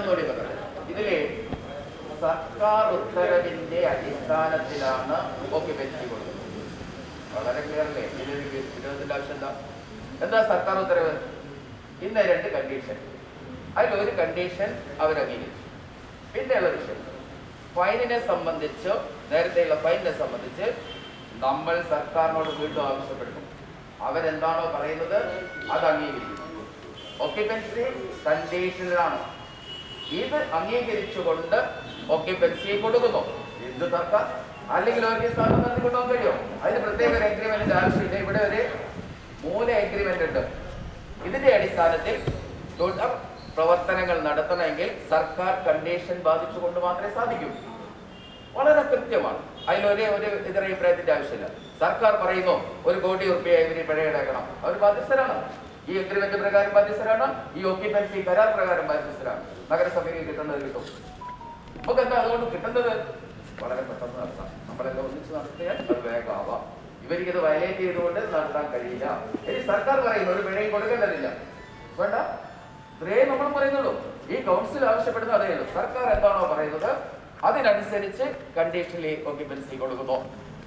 സർക്കാർ ഉത്തരവിന്റെ അടിസ്ഥാനത്തിലാണ് ഒക്യുപ്പൻസി കൊടുക്കുന്നത്. വളരെ ക്ലിയറല്ലേ? ഇതിലൊരു വിരോധത്തിന്റെ ആവശ്യമില്ല. എന്താ സർക്കാർ ഉത്തരവ്? ഇന്ന് 2 കണ്ടീഷൻ. അതിലൊരു കണ്ടീഷൻ അവരംഗീകരിച്ചു. പിന്നെയുള്ള വിഷയം ഫൈനിനെ സംബന്ധിച്ച്, നേരത്തെയുള്ള ഫൈനിനെ സംബന്ധിച്ച് നമ്മൾ സർക്കാരിനോട് വീണ്ടും ആവശ്യപ്പെടുന്നു. അവരെന്താണോ പറയുന്നത് അത് അംഗീകരിക്കുന്നു. ഒക്യുപ്പൻസി കണ്ടീഷനിലാണ്. ഇത് അംഗീകരിച്ചുകൊണ്ട് ഒക്യുപ്പൻസി കൊടുക്കുന്നു. എന്ത് സർക്കാർ അല്ലെങ്കിൽ അവർക്ക് സ്ഥാനം നൽകി കൊണ്ടുപോകാൻ കഴിയുമോ? അതിന് പ്രത്യേക ഒരു എഗ്രിമെന്റിന്റെ ആവശ്യമില്ല. ഇവിടെ ഒരു 3 എഗ്രിമെന്റ് ഉണ്ട്. ഇതിന്റെ അടിസ്ഥാനത്തിൽ പ്രവർത്തനങ്ങൾ നടത്തണമെങ്കിൽ സർക്കാർ കണ്ടീഷൻ ബാധിച്ചുകൊണ്ട് മാത്രമേ സാധിക്കൂ. വളരെ കൃത്യമാണ്. അതിലൊരു ഇതരഭിപ്രായത്തിന്റെ ആവശ്യമില്ല. സർക്കാർ പറയുന്നു 1 കോടി രൂപ ഇവര് പിഴയടക്കണം, അവർ ബാധ്യസ്ഥരാണ്. ഈ എഗ്രിമെന്റ് പ്രകാരം ബാധ്യസ്ഥരാണ്. ഈ ഒക്യുപ്പൻസി കരാർ പ്രകാരം ബാധ്യസ്ഥരാണ്. നഗരസഭയ്ക്ക് കിട്ടുന്നത് കിട്ടും. നമുക്ക് എന്താ അതുകൊണ്ട് കിട്ടുന്നത്? വളരെ പെട്ടെന്ന് നടത്താം. നമ്മളെല്ലാം ഒന്നിച്ച് നടത്തിയാൽ അത് വേഗമാവാം. ഇവർക്ക് ഇത് വയലേറ്റ് ചെയ്തുകൊണ്ട് നടത്താൻ കഴിയില്ല. ഇനി സർക്കാർ പറയുന്നു ഒരു പിഴയും കൊടുക്കേണ്ടതില്ല, വേണ്ട, ഇത്രയും നമ്മൾ പറയുന്നുള്ളൂ. ഈ കൗൺസിൽ ആവശ്യപ്പെടുന്ന അതേ ഉള്ളൂ. സർക്കാർ എന്താണോ പറയുന്നത് അതിനനുസരിച്ച് കണ്ടീഷനിൽ ഒക്യുപ്പൻസി കൊടുക്കുന്നു.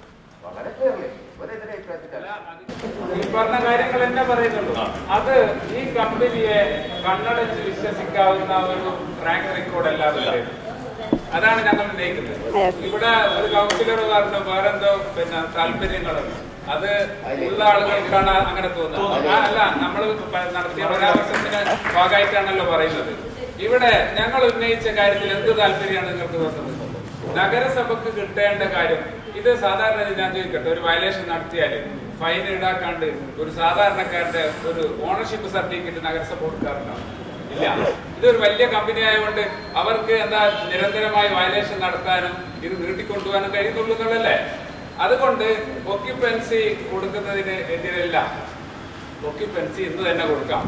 വളരെ ക്ലിയർലി ഒരെതിരെ അഭിപ്രായത്തില്ല. ഈ പറഞ്ഞ കാര്യങ്ങൾ തന്നെ പറയുന്നുള്ളൂ. അത് ഈ കമ്പനിയെ കണ്ണടച്ച് വിശ്വസിക്കാവുന്ന ഒരു ട്രാക്ക് റെക്കോർഡ് അല്ലാതെ അതാണ് ഞങ്ങൾ ഉന്നയിക്കുന്നത്. ഇവിടെ ഒരു കൗൺസിലർ പറഞ്ഞു വേറെന്തോ താല്പര്യങ്ങളുണ്ട്. അത് ഉള്ള ആളുകൾക്കാണ് അങ്ങനെ തോന്നുന്നത്. അല്ല, നമ്മൾ നടത്തിയ പരാമർശത്തിന് ഭാഗമായിട്ടാണല്ലോ പറയുന്നത്. ഇവിടെ ഞങ്ങൾ ഉന്നയിച്ച കാര്യത്തിൽ എന്ത് താല്പര്യമാണ് നിങ്ങൾക്ക് തോന്നുന്നത്? നഗരസഭക്ക് കിട്ടേണ്ട കാര്യം ഇത് സാധാരണ ഞാൻ ചോദിക്കട്ടെ, ഒരു വയലേഷൻ നടത്തിയാൽ ഫൈൻ ഈടാക്കാണ്ട് ഒരു സാധാരണക്കാരന്റെ ഒരു ഓണർഷിപ്പ് സർട്ടിഫിക്കറ്റ് നഗരസഭ കൊടുക്കാറുണ്ടോ? ഇല്ല. ഇതൊരു വലിയ കമ്പനി ആയതുകൊണ്ട് അവർക്ക് എന്താ നിരന്തരമായി വയലേഷൻ നടത്താനും ഇത് നീട്ടിക്കൊണ്ടുപോകാനും കഴിയുന്നുള്ളൂ എന്നുള്ളല്ലേ. അതുകൊണ്ട് ഒക്യുപ്പൻസി കൊടുക്കുന്നതിന് എതിരല്ല. ഒക്യുപ്പൻസി ഇന്ന് തന്നെ കൊടുക്കാം,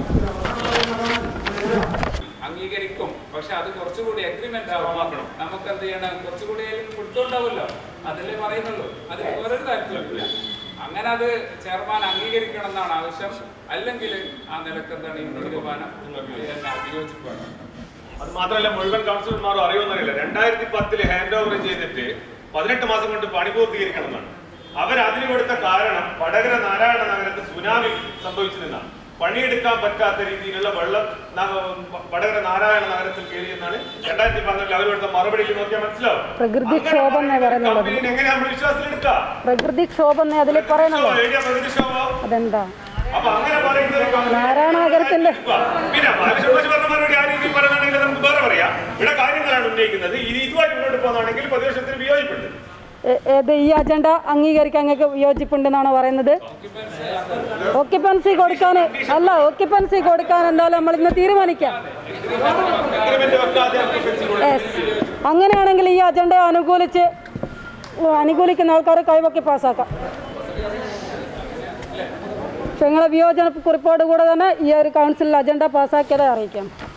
അംഗീകരിക്കും. പക്ഷെ അത് കുറച്ചുകൂടി അഗ്രിമെന്റ് ആവണം. നമുക്ക് എന്ത് ചെയ്യണം, കുറച്ചുകൂടി കൊടുത്തോണ്ടാവുമല്ലോ, അതല്ലേ പറയുന്നുള്ളൂ. അതിന് വേറൊരു താല്പര്യമില്ല. അങ്ങനെ അത് ചെയർമാൻ അംഗീകരിക്കണം എന്നാണ് ആവശ്യം. അല്ലെങ്കിൽ ആ നിലക്ക് എന്താണ് ഈ തീരുമാനം വിയോജിപ്പാണ്. അത് മാത്രമല്ല, മുഴുവൻ കൗൺസിലർമാരും അറിയുമെന്നറിയില്ല. 2010 ഹാൻഡ് ഓവർ ചെയ്തിട്ട് 18 മാസം കൊണ്ട് പണി പൂർത്തീകരിക്കണം എന്നാണ്. അവരതിന് കൊടുത്ത കാരണം വടകര നാരായണ നഗരത്തിൽ സുനാമി സംഭവിച്ചു നിന്നാണ്. പണിയെടുക്കാൻ പറ്റാത്ത രീതിയിലുള്ള വെള്ളം വടകര നാരായണ നഗരത്തിൽ കയറിയെന്നാണ് 2014 അവർ കൊടുത്ത മറുപടിയിൽ നോക്കിയാൽ മനസ്സിലാവും. പ്രകൃതിക്ഷോഭം എങ്ങനെയാ നമ്മൾ വിശ്വാസത്തിലെടുക്കാം? പ്രകൃതിക്ഷോഭം അതിൽ പറയുന്നുള്ളൂ. അതെന്താ അപ്പൊ അങ്ങനെ പറയുന്നത് നാരായണ നഗരത്തിന്റെ പിന്നെ പറഞ്ഞ മറുപടി ആ രീതിയിൽ പറയുകയാണെങ്കിൽ നമുക്ക് വേറെ പറയാം. ഇവിടെ കാര്യങ്ങളാണ് ഉന്നയിക്കുന്നത്. ഇതുമായിട്ട് മുന്നോട്ട് പോകുന്നതാണെങ്കിൽ പ്രതിപക്ഷത്തിന് വിയോജിപ്പുണ്ട്. ഏത് ഈ അജണ്ട അംഗീകരിക്കാൻ നിങ്ങൾക്ക് വിയോജിപ്പുണ്ടെന്നാണോ പറയുന്നത്? ഒക്യുപ്പൻസി കൊടുക്കാൻ അല്ല, ഒക്യുപ്പൻസി കൊടുക്കാൻ എന്തായാലും നമ്മൾ ഇന്ന് തീരുമാനിക്കാം. അങ്ങനെയാണെങ്കിൽ ഈ അജണ്ട അനുകൂലിക്കുന്ന ആൾക്കാർ കൈവക്കി പാസ്സാക്കാം. ഞങ്ങളെ വിയോജന കുറിപ്പോട് കൂടെ തന്നെ ഈ ഒരു കൗൺസിലിൽ അജണ്ട പാസ്സാക്കിയതെ അറിയിക്കാം.